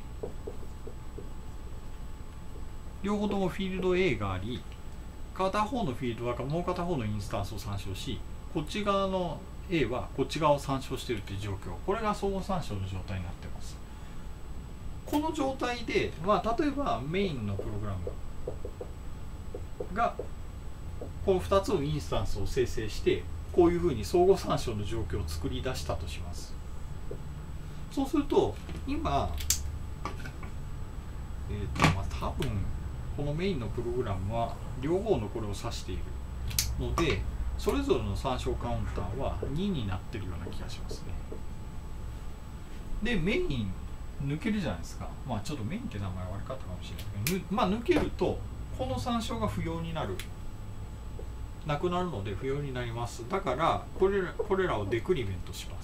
両方ともフィールド A があり、片方のフィールドはもう片方のインスタンスを参照し、こっち側の A はこっち側を参照しているという状況。これが相互参照の状態になっています。この状態で、例えばメインのプログラムがこの2つのインスタンスを生成して、こういうふうに相互参照の状況を作り出したとします。そうすると今、多分このメインのプログラムは両方のこれを指しているので、それぞれの参照カウンターは2になってるような気がしますね。で、メイン抜けるじゃないですか。ちょっとメインって名前悪かったかもしれないけど、抜けるとこの参照が不要になる。なくなるので不要になります。だからこれらをデクリメントします。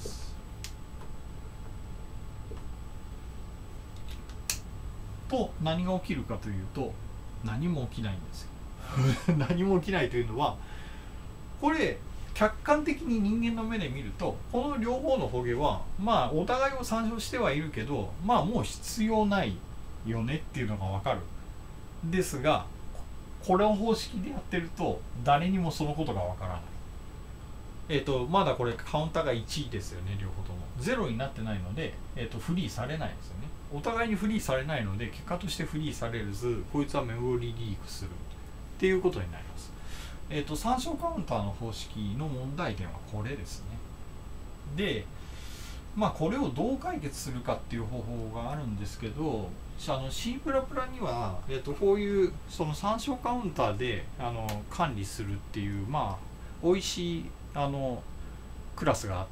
と何が起きるかというと、何も起きないんですよ。何も起きないというのは、これ客観的に人間の目で見るとこの両方の捕鯨はまあお互いを参照してはいるけど、まあもう必要ないよねっていうのが分かる。ですがこれを方式でやってると誰にもそのことが分からない。まだこれカウンターが1ですよね。両方とも0になってないので、フリーされないですよね。お互いにフリーされないので結果としてフリーされず、こいつはメモリーリークするっていうことになります。参照カウンターの方式の問題点はこれですね。で、まあこれをどう解決するかっていう方法があるんですけど、C++ には、こういうその参照カウンターで管理するっていうまあ美味しいクラスがあって、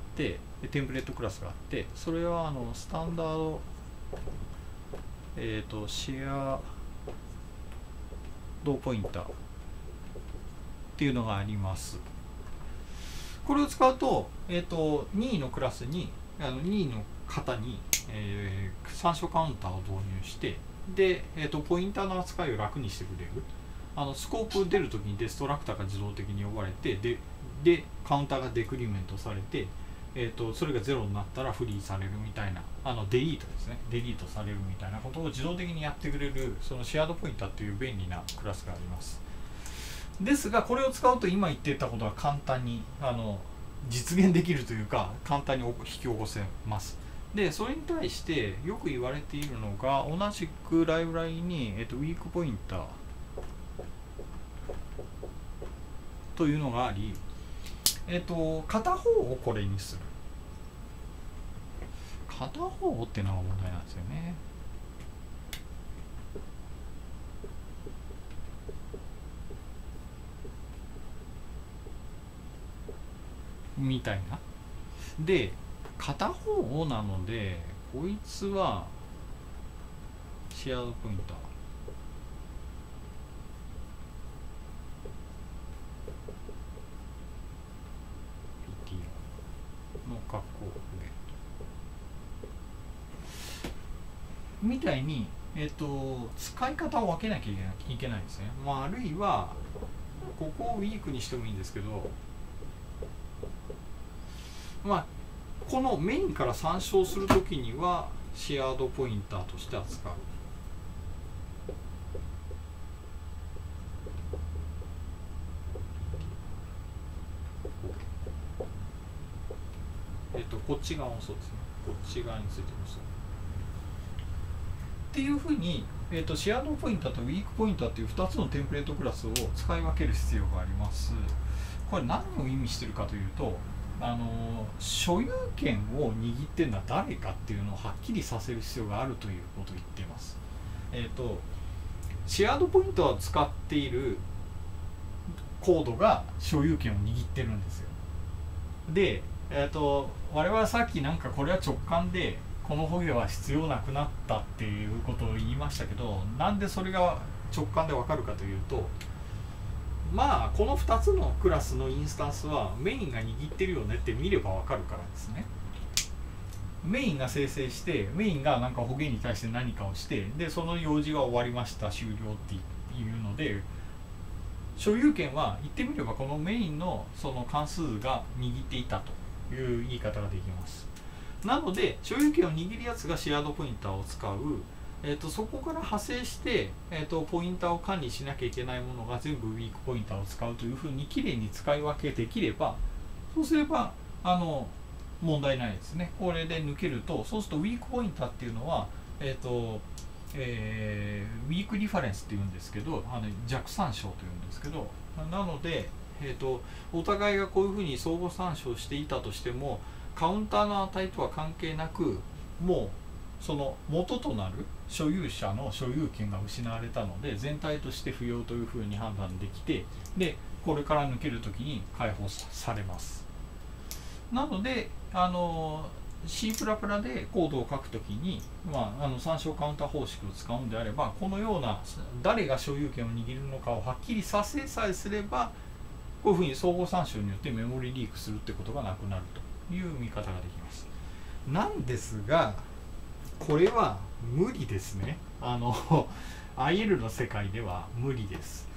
テンプレートクラスがあって、それはスタンダードシェアドポインターっていうのがあります。これを使うと、任意のクラスに任意の型に、参照カウンターを導入して、で、ポインターの扱いを楽にしてくれる。スコープ出るときにデストラクターが自動的に呼ばれて、でカウンターがデクリメントされて、それが0になったらフリーされるみたいな、デリートですね、デリートされるみたいなことを自動的にやってくれる、そのシェアドポインターという便利なクラスがあります。ですがこれを使うと今言ってたことは簡単に実現できるというか、簡単に引き起こせます。でそれに対してよく言われているのが、同じくライブラリに、ウィークポインターというのがあり、片方をこれにする。片方っていうのが問題なんですよね。みたいな。で片方をなので、こいつはシェアドポインターの括弧みたいに、使い方を分けなきゃいけないんですね。まあ、あるいはここをウィークにしてもいいんですけど、まあこのメインから参照するときにはシェアードポインターとして扱う。こっち側もそうですね。こっち側についてもそうっていうふうに、シェアードポインターとウィークポインターという2つのテンプレートクラスを使い分ける必要があります。これ何を意味してるかというと、所有権を握ってるのは誰かっていうのをはっきりさせる必要があるということを言っています。シェアードポイントを使っているコードが所有権を握ってるんですよ。で、我々はさっきなんかこれは直感でこの捕鯨は必要なくなったっていうことを言いましたけど、なんでそれが直感でわかるかというと、まあこの2つのクラスのインスタンスはメインが握ってるよねって見ればわかるからですね。メインが生成して、メインがなんか捕鯨に対して何かをして、でその用事が終わりました、終了っていうので、所有権は言ってみればこのメインのその関数が握っていたという言い方ができます。なので所有権を握るやつがシェアードポインターを使う。そこから派生して、ポインターを管理しなきゃいけないものが全部ウィークポインターを使うというふうにきれいに使い分けできれば、そうすれば問題ないですね。これで抜けると、そうするとウィークポインターっていうのは、ウィークリファレンスっていうんですけど、弱参照というんですけど、なので、お互いがこういうふうに相互参照していたとしても、カウンターの値とは関係なく、もうその元となる所有者の所有権が失われたので、全体として不要というふうに判断できて、でこれから抜けるときに解放されます。なのでC++ でコードを書くときに、参照カウンター方式を使うんであれば、このような誰が所有権を握るのかをはっきりさせさえすれば、こういうふうに相互参照によってメモリリークするってことがなくなるという見方ができます。なんですが、これは無理ですね。IL の世界では無理です。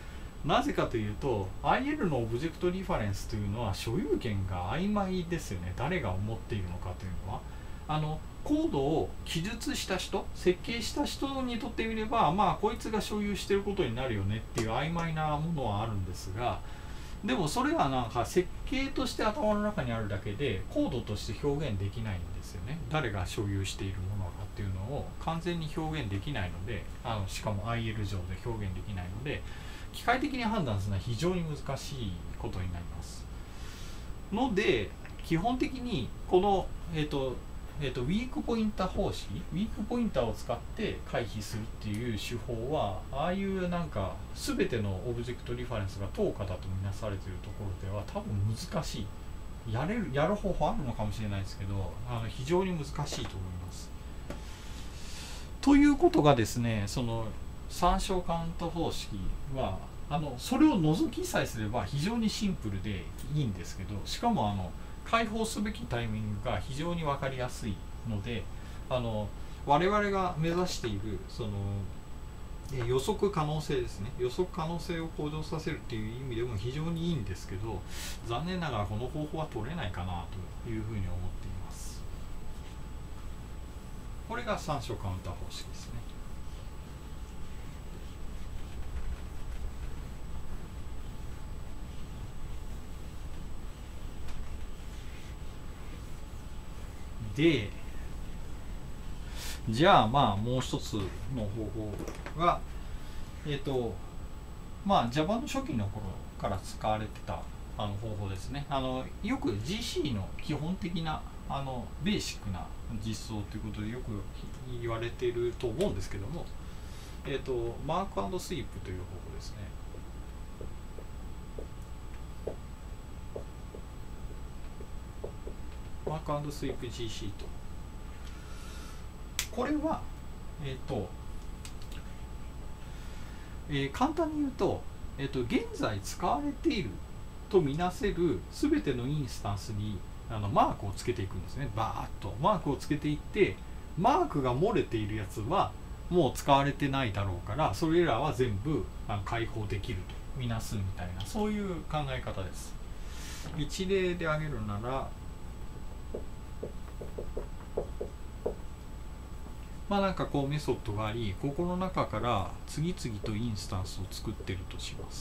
なぜかというと IL のオブジェクトリファレンスというのは所有権が曖昧ですよね。誰が思っているのかというのはコードを記述した人、設計した人にとってみれば、まあこいつが所有していることになるよねっていう曖昧なものはあるんですが、でもそれはなんか設計として頭の中にあるだけでコードとして表現できないんですよね。誰が所有しているものかっていうのを完全に表現できないので、しかも IL 上で表現できないので、機械的に判断するのは非常に難しいことになりますので、基本的にこのウィークポインター方式、ウィークポインターを使って回避するっていう手法は、ああいうなんか全てのオブジェクトリファレンスが等価だとみなされているところでは多分難しい。やる方法あるのかもしれないですけど、非常に難しいと思います。ということがですね、その参照カウント方式はそれを除きさえすれば非常にシンプルでいいんですけど、しかも解放すべきタイミングが非常に分かりやすいので、我々が目指しているその予測可能性ですね、予測可能性を向上させるっていう意味でも非常にいいんですけど、残念ながらこの方法は取れないかなというふうに思っています。これが参照カウンター方式ですね。で、じゃあまあもう一つの方法がJava の初期の頃から使われてた方法ですね。よく GC の基本的なベーシックな実装ということでよく言われていると思うんですけども、マーク&スイープという方法ですね。マーク&スイープ GC と、これは簡単に言うと、現在使われているとみなせる全てのインスタンスにマークをつけていくんですね。バーッとマークをつけていって、マークが漏れているやつはもう使われてないだろうから、それらは全部解放できるとみなすみたいな、そういう考え方です。一例で挙げるなら、なんかこうメソッドがあり、ここの中から次々とインスタンスを作ってるとします。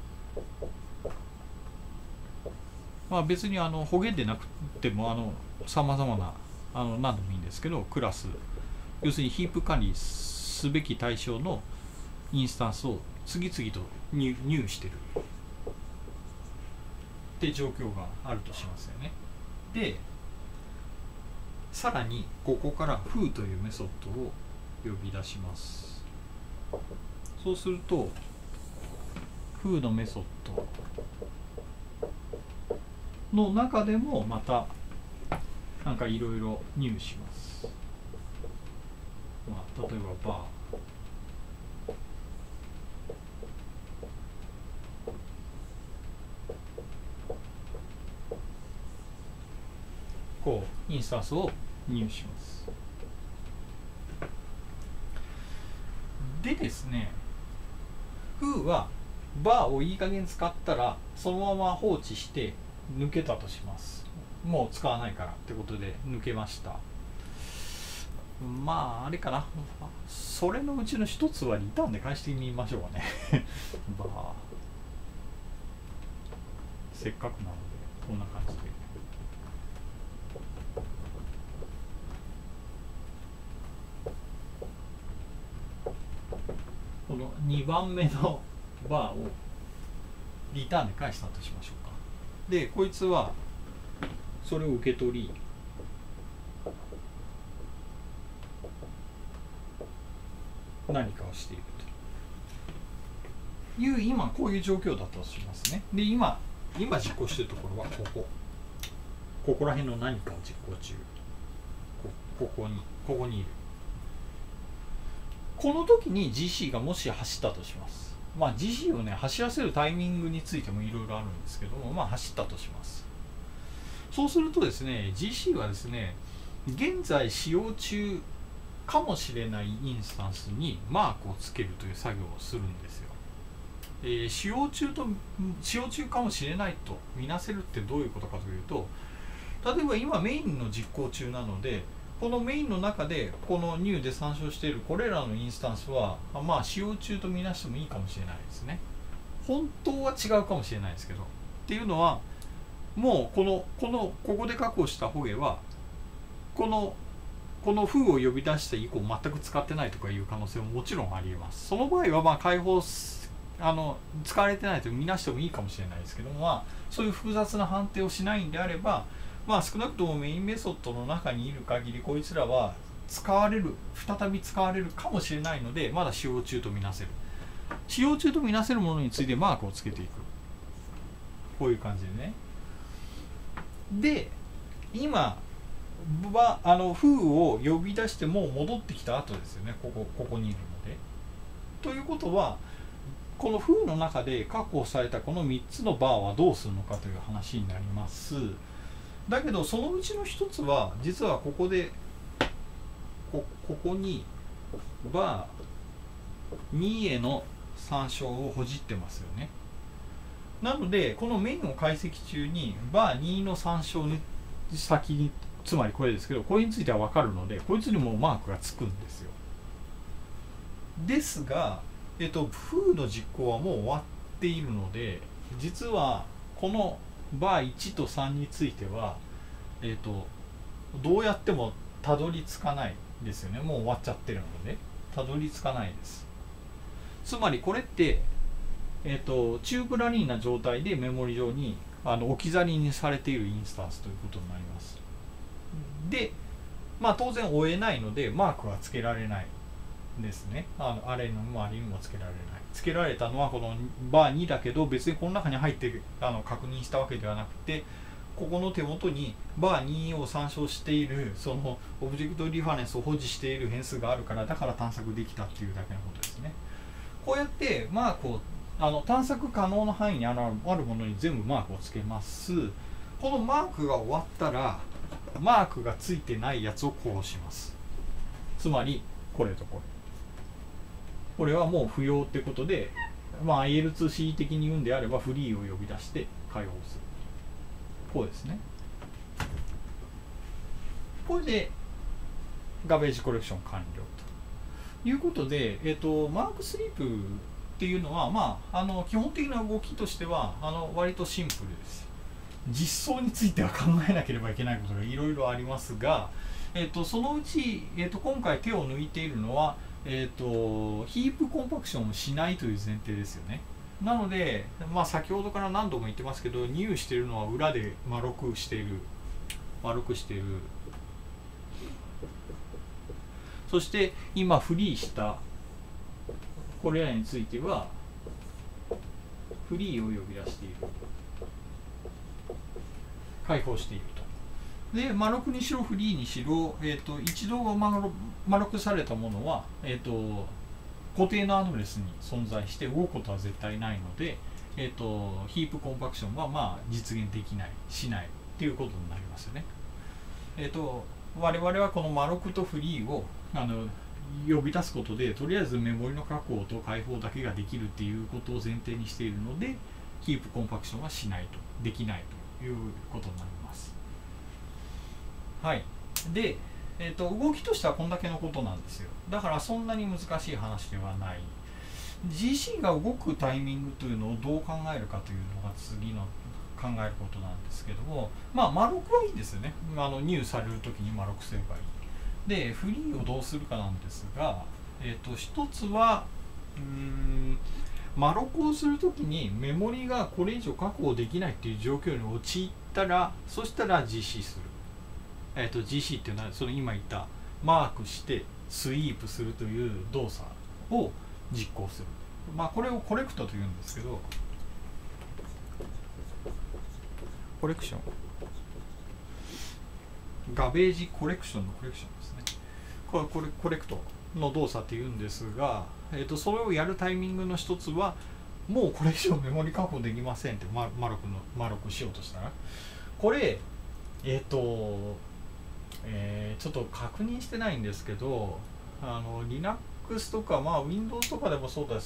別に保限でなくてもさまざまな何でもいいんですけど、クラス、要するにヒープ管理すべき対象のインスタンスを次々と入してるって状況があるとしますよね。でさらにここからfooというメソッドを呼び出します。そうするとfooのメソッドの中でもまたなんかいろいろ入します。例えばバー、こうインスタンスを入します。でですね、fooはバーをいい加減使ったらそのまま放置して抜けたとします。もう使わないからってことで抜けました。あれかな、それのうちの一つはリターンで返してみましょうかねバー、せっかくなのでこんな感じで。この2番目のバーをリターンで返したとしましょうか。でこいつはそれを受け取り、何かをしているという今こういう状況だとしますね。で今実行しているところはここら辺の何かを実行中、ここにいる。この時に GC がもし走ったとします。GC をね走らせるタイミングについてもいろいろあるんですけども、走ったとします。そうするとですね、 GC はですね、現在使用中かもしれないインスタンスにマークをつけるという作業をするんですよ。 使用中かもしれないとみなせるってどういうことかというと、例えば今メインの実行中なので、このメインの中でこの new で参照しているこれらのインスタンスはまあ使用中とみなしてもいいかもしれないですね。本当は違うかもしれないですけど、っていうのはもうここで確保したホゲはこのフーを呼び出して以降全く使ってないとかいう可能性ももちろんありえます。その場合はまあ解放使われてないと見なしてもいいかもしれないですけども、まあ、そういう複雑な判定をしないんであれば、まあ、少なくともメインメソッドの中にいる限りこいつらは再び使われるかもしれないので、まだ使用中とみなせる。使用中とみなせるものについてマークをつけていく。こういう感じでね。で、今フーを呼び出してもう戻ってきた後ですよね。ここにいるので。ということは、このフーの中で確保されたこの3つのバーはどうするのかという話になります。だけどそのうちの1つは実はここでここにバー2への参照をほじってますよね。なのでこのメインを解析中にバー2の参照に先に、つまりこれですけど、これについては分かるのでこいつにもマークがつくんですよ。ですがフーの実行はもう終わっているので、実はこのバー1と3については、どうやってもたどり着かないですよね。もう終わっちゃってるのでたどり着かないです。つまりこれって、チューブラリーな状態でメモリ上に置き去りにされているインスタンスということになります。で、まあ当然追えないのでマークはつけられないですね。あれの周りにもつけられない。つけられたのはこのバー2だけど、別にこの中に入って確認したわけではなくて、ここの手元にバー2を参照しているそのオブジェクトリファレンスを保持している変数があるから、だから探索できたっていうだけのことですね。こうやってマークを探索可能な範囲にあるものに全部マークをつけます。このマークが終わったらマークがついてないやつを殺します。つまりこれとこれはもう不要ってことで、まあ、IL2C 的に言うんであればフリーを呼び出して解放する。こうですね。これでガベージコレクション完了ということで、マークスリープっていうのは、まあ、基本的な動きとしては割とシンプルです。実装については考えなければいけないことがいろいろありますが、そのうち、今回手を抜いているのは、ヒープコンパクションをしないという前提ですよね。なので、まあ、先ほどから何度も言ってますけど、入しているのは裏で丸くしている。そして今フリーしたこれらについてはフリーを呼び出している。解放していると。で、丸くにしろフリーにしろ、一度丸くされたものは、固定のアドレスに存在して動くことは絶対ないので、ヒープコンパクションはまあ実現できない、しないっていうことになりますよね。我々はこの丸くとフリーを呼び出すことで、とりあえずメモリの確保と解放だけができるっていうことを前提にしているので、ヒープコンパクションはしないと、できないということになります。はい。で、動きとしてはこんだけのことなんですよ。だからそんなに難しい話ではない。GC が動くタイミングというのをどう考えるかというのが次の考えることなんですけども、まあ、丸くはいいですよね。入されるときに丸くすればいい。で、フリーをどうするかなんですが、一つは、丸くをするときにメモリがこれ以上確保できないっていう状況に陥ったら、そしたら GC する。GC っていうのはその今言ったマークしてスイープするという動作を実行する。まあこれをコレクトというんですけど、コレクション、ガベージコレクションのコレクションですね。これコレクトの動作っていうんですが、それをやるタイミングの一つは、もうこれ以上メモリ確保できませんって丸くしようとしたら、これちょっと確認してないんですけど、Linux とか、まあ、Windows とかでもそうです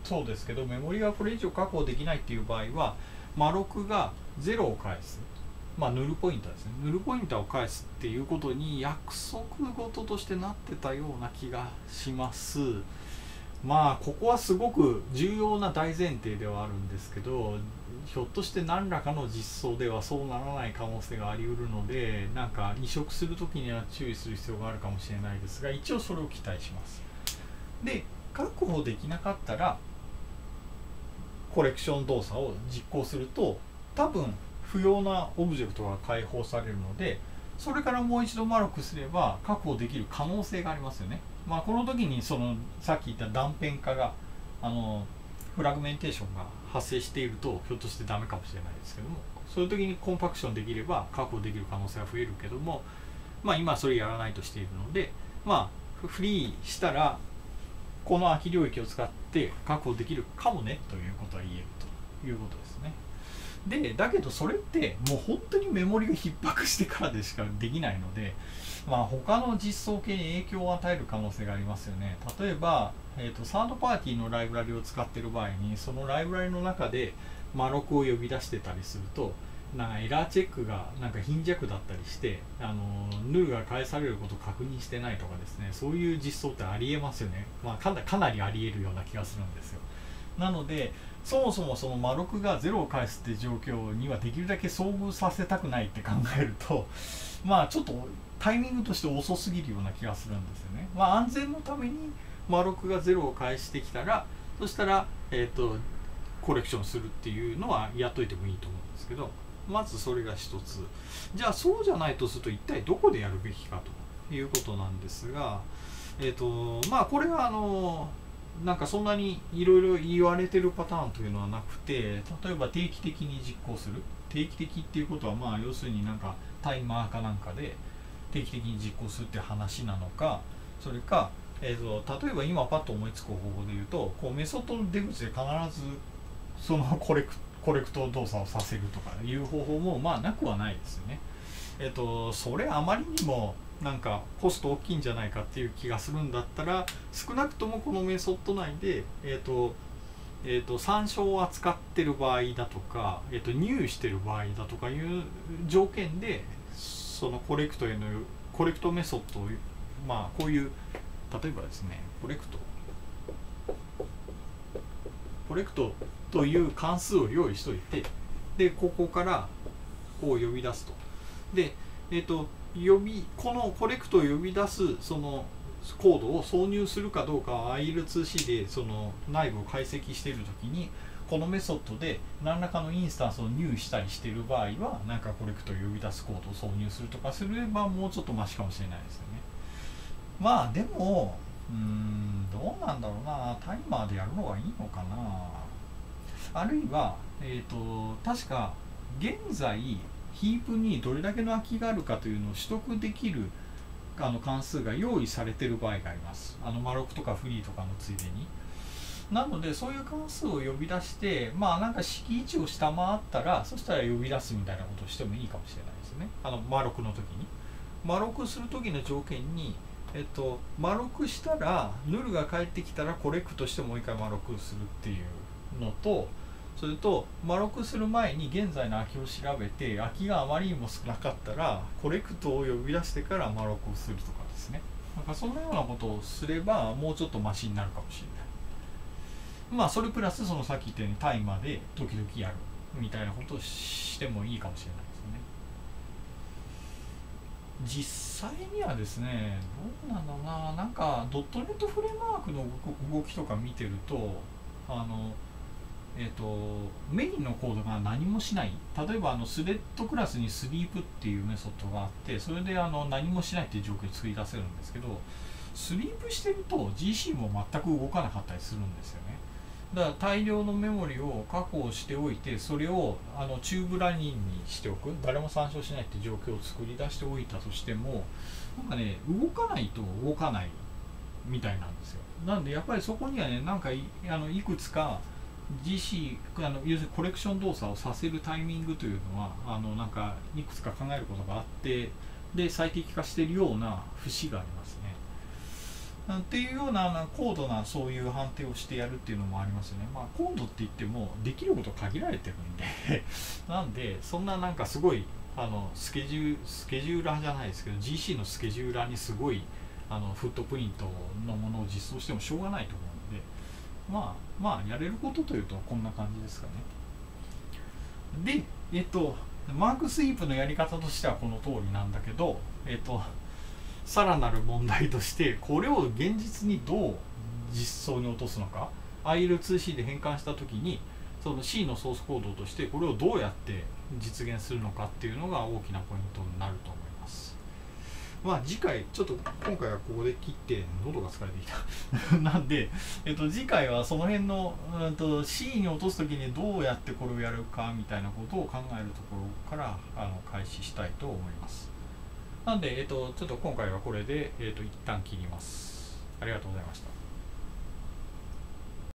そうですけど、メモリがこれ以上確保できないっていう場合は、マロクが0を返す、まあヌルポインターですね、ヌルポインターを返すっていうことに約束事としてなってたような気がします。まあここはすごく重要な大前提ではあるんですけど、ひょっとして何らかの実装ではそうならない可能性があり得るので、なんか移植するときには注意する必要があるかもしれないですが、一応それを期待します。で、確保できなかったらコレクション動作を実行すると、多分不要なオブジェクトが解放されるので、それからもう一度マロクすれば確保できる可能性がありますよね。まあ、この時にそのさっき言った断片化がフラグメンテーションが発生しているとひょっとしてダメかもしれないですけども、そういう時にコンパクションできれば確保できる可能性が増えるけども、まあ、今はそれやらないとしているので、まあ、フリーしたらこの空き領域を使って確保できるかもねということは言えるということですね。でだけどそれってもう本当にメモリが逼迫してからでしかできないので、まあ、他の実装系に影響を与える可能性がありますよね。例えば、サードパーティーのライブラリを使っている場合に、そのライブラリの中でマロクを呼び出してたりすると、なんかエラーチェックがなんか貧弱だったりして、ヌルが返されることを確認してないとかですね、そういう実装ってありえますよね。まあ、かなりありえるような気がするんですよ。なのでそもそもそのマロクが0を返すっていう状況にはできるだけ遭遇させたくないって考えると、まあちょっとタイミングとして遅すぎるような気がするんですよね。まあ安全のためにマロクが0を返してきたら、そしたらコレクションするっていうのはやっといてもいいと思うんですけど、まずそれが一つ。じゃあそうじゃないとすると一体どこでやるべきかということなんですが、まあこれはなんかそんなにいろいろ言われてるパターンというのはなくて、例えば定期的に実行する、定期的っていうことはまあ要するになんかタイマーかなんかで定期的に実行するって話なのか、それか、例えば今パッと思いつく方法で言うと、こうメソッドの出口で必ずそのコレクト動作をさせるとかいう方法もまあなくはないですよね。それあまりにもなんかコスト大きいんじゃないかっていう気がするんだったら、少なくともこのメソッド内で、参照を扱ってる場合だとか、入してる場合だとかいう条件で、そのコレクトメソッドを、まあこういう例えばですね、コレクトという関数を用意しておいて、でここからこう呼び出すと。でこのコレクトを呼び出すそのコードを挿入するかどうかは IL2C でその内部を解析しているときに、このメソッドで何らかのインスタンスを入したりしている場合は、なんかコレクトを呼び出すコードを挿入するとかすればもうちょっとマシかもしれないですよね。まあでもどうなんだろうな、タイマーでやるのがいいのかな。あるいは確か現在ヒープにどれだけの空きがあるかというのを取得できる関数が用意されている場合があります。マロクとかフリーとかのついでに。なのでそういう関数を呼び出して、まあなんか式1を下回ったら、そしたら呼び出すみたいなことをしてもいいかもしれないですね。マロクの時に。マロクする時の条件に、マロクしたらヌルが返ってきたらコレクトしてもう一回マロクするっていうのと、それとマロクする前に現在の空きを調べて、空きがあまりにも少なかったらコレクトを呼び出してからマロクをするとかですね。なんかそんなようなことをすればもうちょっとマシになるかもしれない。まあそれプラスそのさっき言ったようにタイマーで時々やるみたいなことをしてもいいかもしれないですね。実際にはですね、どうなんだろうな、なんかドットネットフレームワークの動きとか見てると、メインのコードが何もしない、例えばスレッドクラスにスリープっていうメソッドがあって、それで何もしないっていう状況を作り出せるんですけど、スリープしてると GC も全く動かなかったりするんですよね。だから大量のメモリを確保しておいて、それをチューブラニンにしておく、誰も参照しないっていう状況を作り出しておいたとしても、なんかね、動かないと動かないみたいなんですよ。なんでやっぱりそこにはね、なんかいくつかGC 要するにコレクション動作をさせるタイミングというのはなんかいくつか考えることがあって、で最適化しているような節がありますね。 っていうような高度なそういう判定をしてやるっていうのもありますよね。まあ高度って言ってもできること限られてるんでなんでそんななんかすごいスケジューラーじゃないですけど GC のスケジューラーにすごいフットプリントのものを実装してもしょうがないと思うので、まあやれることというとこんな感じですかね。でマークスイープのやり方としてはこの通りなんだけど、さらなる問題としてこれを現実にどう実装に落とすのか、 IL2C で変換した時にその C のソースコードとしてこれをどうやって実現するのかっていうのが大きなポイントになると思います。まあ次回ちょっと今回はここで切って喉が疲れてきたなんで、次回はその辺の、C に落とす時にどうやってこれをやるかみたいなことを考えるところから開始したいと思います。なんで、ちょっと今回はこれで、一旦切ります。ありがとうございました。